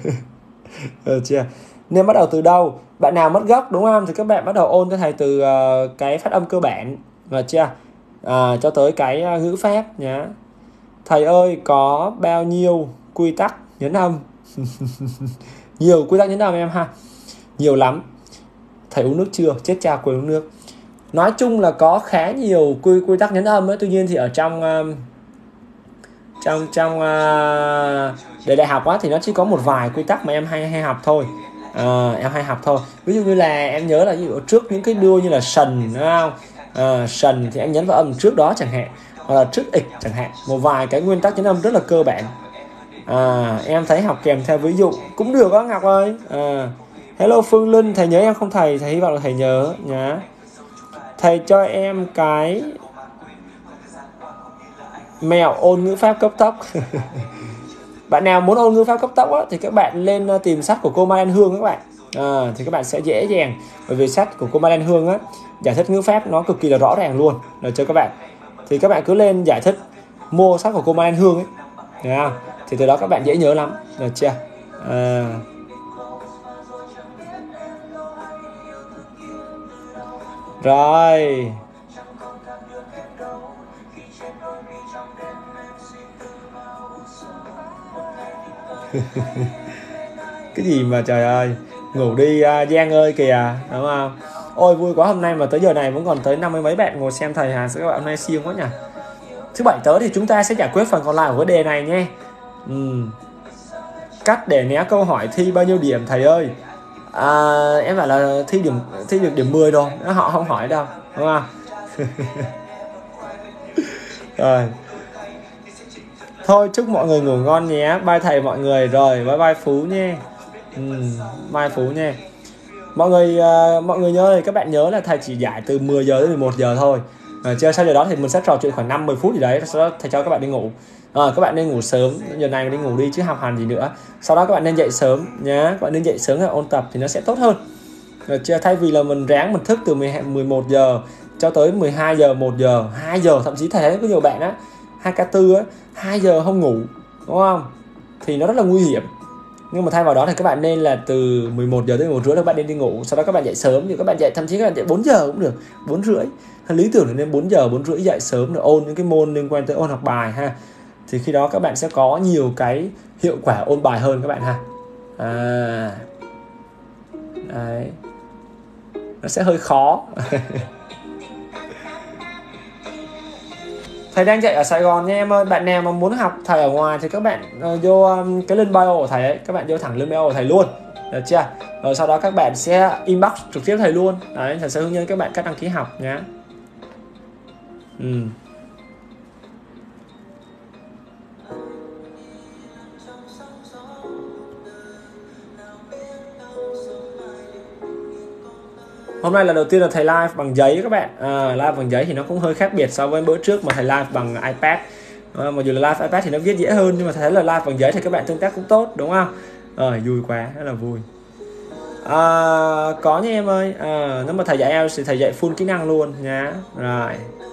Được chưa? Nên bắt đầu từ đâu? Bạn nào mất gốc đúng không? Thì các bạn bắt đầu ôn cho thầy từ uh, cái phát âm cơ bản, được chưa? À, cho tới cái uh, ngữ pháp nhá. Thầy ơi có bao nhiêu quy tắc nhấn âm? Nhiều quy tắc nhấn âm em ha. Nhiều lắm. Thầy uống nước chưa? Chết cha quên uống nước. Nói chung là có khá nhiều quy quy tắc nhấn âm ấy. Tuy nhiên thì ở trong um, trong trong uh, để đại học á, thì nó chỉ có một vài quy tắc mà em hay hay học thôi. À, em hay học thôi. Ví dụ như là em nhớ là ví dụ trước những cái đuôi như là sần, đúng không? À, sần thì em nhấn vào âm trước đó chẳng hạn, hoặc là trước ịch chẳng hạn. Một vài cái nguyên tắc nhấn âm rất là cơ bản. À, em thấy học kèm theo ví dụ cũng được đó Ngọc ơi. À, hello Phương Linh, thầy nhớ em không thầy? Thầy hy vọng là thầy nhớ nhá. Thầy cho em cái mẹo ôn ngữ pháp cấp tốc. Bạn nào muốn ôn ngữ pháp cấp tốc á, thì các bạn lên tìm sách của cô Mai Lan Hương các bạn. À, thì các bạn sẽ dễ dàng, bởi vì sách của cô Mai Lan Hương á, giải thích ngữ pháp nó cực kỳ là rõ ràng luôn, được chưa các bạn? Thì các bạn cứ lên giải thích, mua sách của cô Mai Lan Hương ấy, thấy không? Thì từ đó các bạn dễ nhớ lắm, được chưa? À. Rồi. Cái gì mà trời ơi, ngủ đi uh, Giang ơi kìa, đúng không? Ôi vui quá, hôm nay mà tới giờ này vẫn còn tới năm mươi mấy bạn ngồi xem thầy Hà. Sao các bạn hôm nay siêng quá nhỉ? Thứ bảy tới thì chúng ta sẽ giải quyết phần còn lại của cái đề này nhé. Ừ. Cách để né câu hỏi thi bao nhiêu điểm thầy ơi? À, em bảo là thi điểm thi được điểm mười rồi, họ không hỏi đâu, đúng không? Rồi. Thôi chúc mọi người ngủ ngon nhé. Bye thầy mọi người. Rồi bye bye Phú nha. Ừ, bye Phú nha. Mọi người uh, mọi người nhớ, các bạn nhớ là thầy chỉ giải từ mười giờ đến mười một giờ thôi. À, chưa sau giờ đó thì mình sẽ trò chuyện khoảng năm mươi phút gì đấy, sau đó thầy cho các bạn đi ngủ. À, các bạn nên ngủ sớm, giờ này đi ngủ đi chứ học hành gì nữa. Sau đó các bạn nên dậy sớm nhá, các bạn nên dậy sớm để ôn tập thì nó sẽ tốt hơn. Được chưa? Thay vì là mình ráng mình thức từ mười một giờ cho tới mười hai giờ, một giờ, hai giờ, thậm chí thầy thấy có nhiều bạn á, hai ca tư á, hai giờ không ngủ, đúng không? Thì nó rất là nguy hiểm. Nhưng mà thay vào đó thì các bạn nên là từ mười một giờ tới mười một rưỡi các bạn nên đi ngủ. Sau đó các bạn dậy sớm, thì các bạn dậy thậm chí các bạn dậy bốn giờ cũng được, bốn rưỡi. Lý tưởng là nên bốn giờ, bốn rưỡi dậy sớm để ôn những cái môn liên quan tới ôn học bài ha. Thì khi đó các bạn sẽ có nhiều cái hiệu quả ôn bài hơn các bạn ha. À, đấy. Nó sẽ hơi khó. Thầy đang dạy ở Sài Gòn nha em ơi. Bạn nào mà muốn học thầy ở ngoài thì các bạn uh, vô um, cái link bio của thầy ấy, các bạn vô thẳng link bio của thầy luôn, được chưa? Rồi sau đó các bạn sẽ inbox trực tiếp thầy luôn. Đấy, thầy sẽ hướng dẫn các bạn cách đăng ký học nhá. Ừ. Hôm nay là đầu tiên là thầy live bằng giấy các bạn. À, live bằng giấy thì nó cũng hơi khác biệt so với bữa trước mà thầy live bằng iPad. À, mặc dù là live iPad thì nó viết dễ hơn, nhưng mà thầy thấy là live bằng giấy thì các bạn tương tác cũng tốt, đúng không? Rồi, vui quá, rất là vui. À, có nha em ơi. À, nếu mà thầy dạy em thì thầy dạy full kỹ năng luôn nhá. Rồi.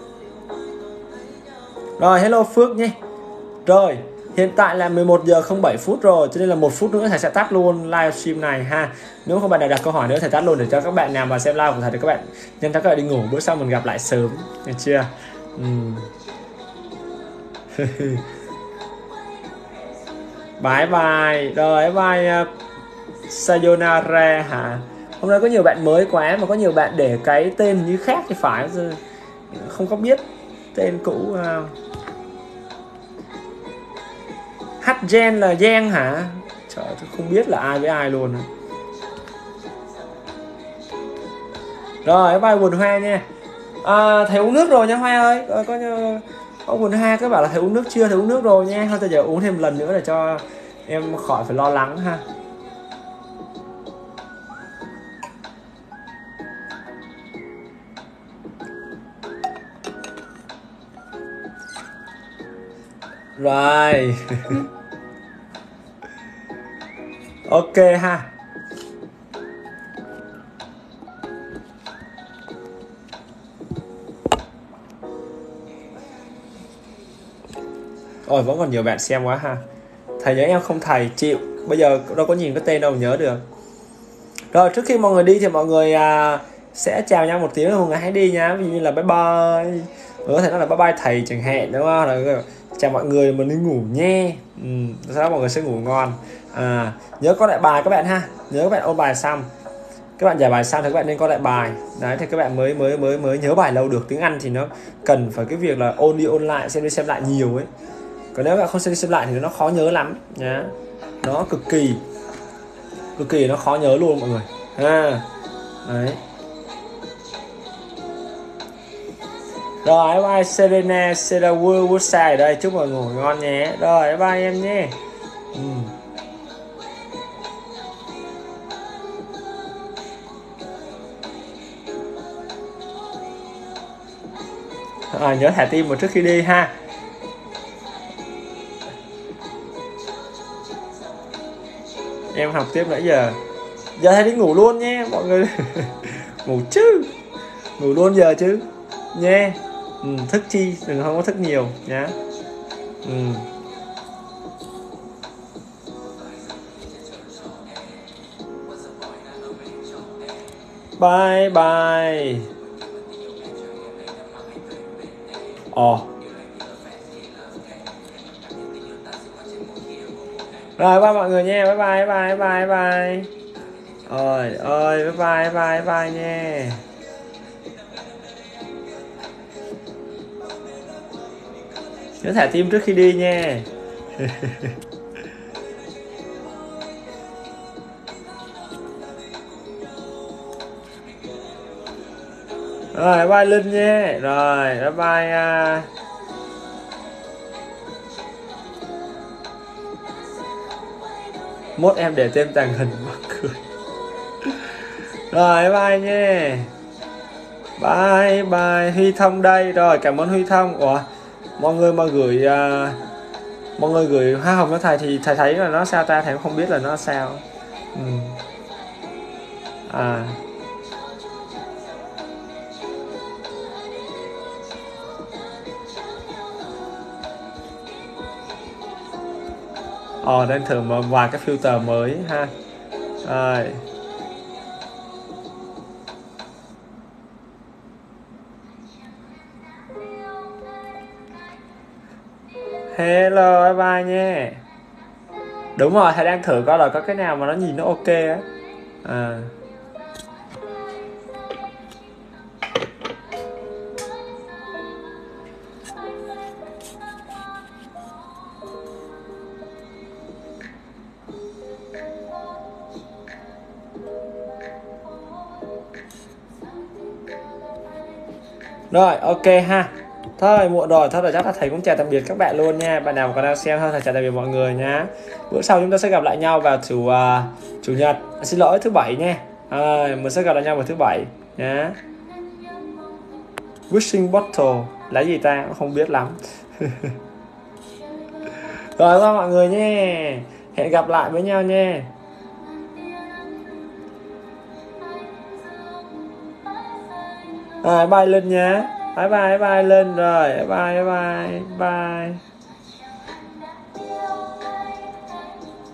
Rồi, hello Phước nhé. Rồi, hiện tại là mười một giờ không bảy phút rồi, cho nên là một phút nữa thầy sẽ tắt luôn livestream này ha. Nếu không bạn nào đặt câu hỏi nữa thầy tắt luôn để cho các bạn nào mà xem live của thầy thì các bạn nhanh chóng các bạn đi ngủ, bữa sau mình gặp lại sớm, được chưa? Uhm. Bye bye. Rồi bye uh, sayonara hả? Hôm nay có nhiều bạn mới quá mà có nhiều bạn để cái tên như khác thì phải, không có biết tên cũ. uh... Hgen là Giang hả? Trời, tôi không biết là ai với ai luôn. Rồi, bye Quỳnh Hoa nha. À, thầy uống nước rồi nha Hoa ơi. Có, có, có Quỳnh Hoa các bảo là thầy uống nước chưa? Thầy uống nước rồi nha. Thôi tôi giờ uống thêm một lần nữa để cho em khỏi phải lo lắng ha. Rồi. Ok ha. Ôi, vẫn còn nhiều bạn xem quá ha. Thầy nhớ em không thầy, chịu. Bây giờ đâu có nhìn cái tên đâu nhớ được. Rồi, trước khi mọi người đi thì mọi người à, sẽ chào nhau một tiếng rồi mọi người hãy đi nhá. Ví dụ như là bye bye. Có thể nói là bye bye thầy chẳng hạn, đúng không? Rồi, chào mọi người, mình đi ngủ nhé. Ừ, sau đó mọi người sẽ ngủ ngon. À, nhớ có lại bài các bạn ha. Nhớ các bạn ôn bài xong, các bạn giải bài xong thì các bạn nên có lại bài. Đấy thì các bạn mới mới mới mới nhớ bài lâu được. Tiếng Anh thì nó cần phải cái việc là ôn đi ôn lại, xem đi xem lại nhiều ấy. Còn nếu các bạn không xem đi xem lại thì nó khó nhớ lắm nhá. Nó cực kỳ cực kỳ nó khó nhớ luôn mọi người. À, đấy. Rồi bye Serena Serena Woodside đây, chúc mọi người ngủ ngon nhé. Rồi bye em nhé. Ừ. À, nhớ thả tim một trước khi đi ha. Em học tiếp nãy giờ. Giờ thầy đi ngủ luôn nhé mọi người. Ngủ chứ. Ngủ luôn giờ chứ nha. Ừ, thức chi, đừng không có thức nhiều nhá. Ừ. Bye bye. Ồ. Rồi bye mọi người nha. Bye bye bye bye bye. Ôi ơi, bye bye bye bye nha. Nhớ thả tim trước khi đi nha. Rồi bye Linh nha. Rồi bye bye. Uh... Mốt em để tên tàng hình mắc cười. Rồi bye nha. Bye bye. Huy Thông đây. Rồi cảm ơn Huy Thông. Ủa, mọi người mà gửi uh, mọi người gửi hoa hồng cho thầy thì thầy thấy là nó sao ta, thầy cũng không biết là nó sao. Ừ. À, Ờ, đang thử một vài cái filter mới ha. Rồi. Hello, bye bye nha. Đúng rồi, thầy đang thử coi là có cái nào mà nó nhìn nó ok á. À. Rồi ok ha. Thôi muộn rồi, thôi rồi chắc là thầy cũng chào tạm biệt các bạn luôn nha. Bạn nào còn đang xem thôi, thầy chào tạm biệt mọi người nhá. Bữa sau chúng ta sẽ gặp lại nhau vào chủ uh, chủ nhật, à, xin lỗi thứ bảy nha. À, mình sẽ gặp lại nhau vào thứ bảy nhá. Wishing bottle là gì ta, không biết lắm. Rồi thôi mọi người nhé, hẹn gặp lại với nhau nha. Rồi bye Linh nhá. Bye bye bye Linh. Rồi bye bye bye.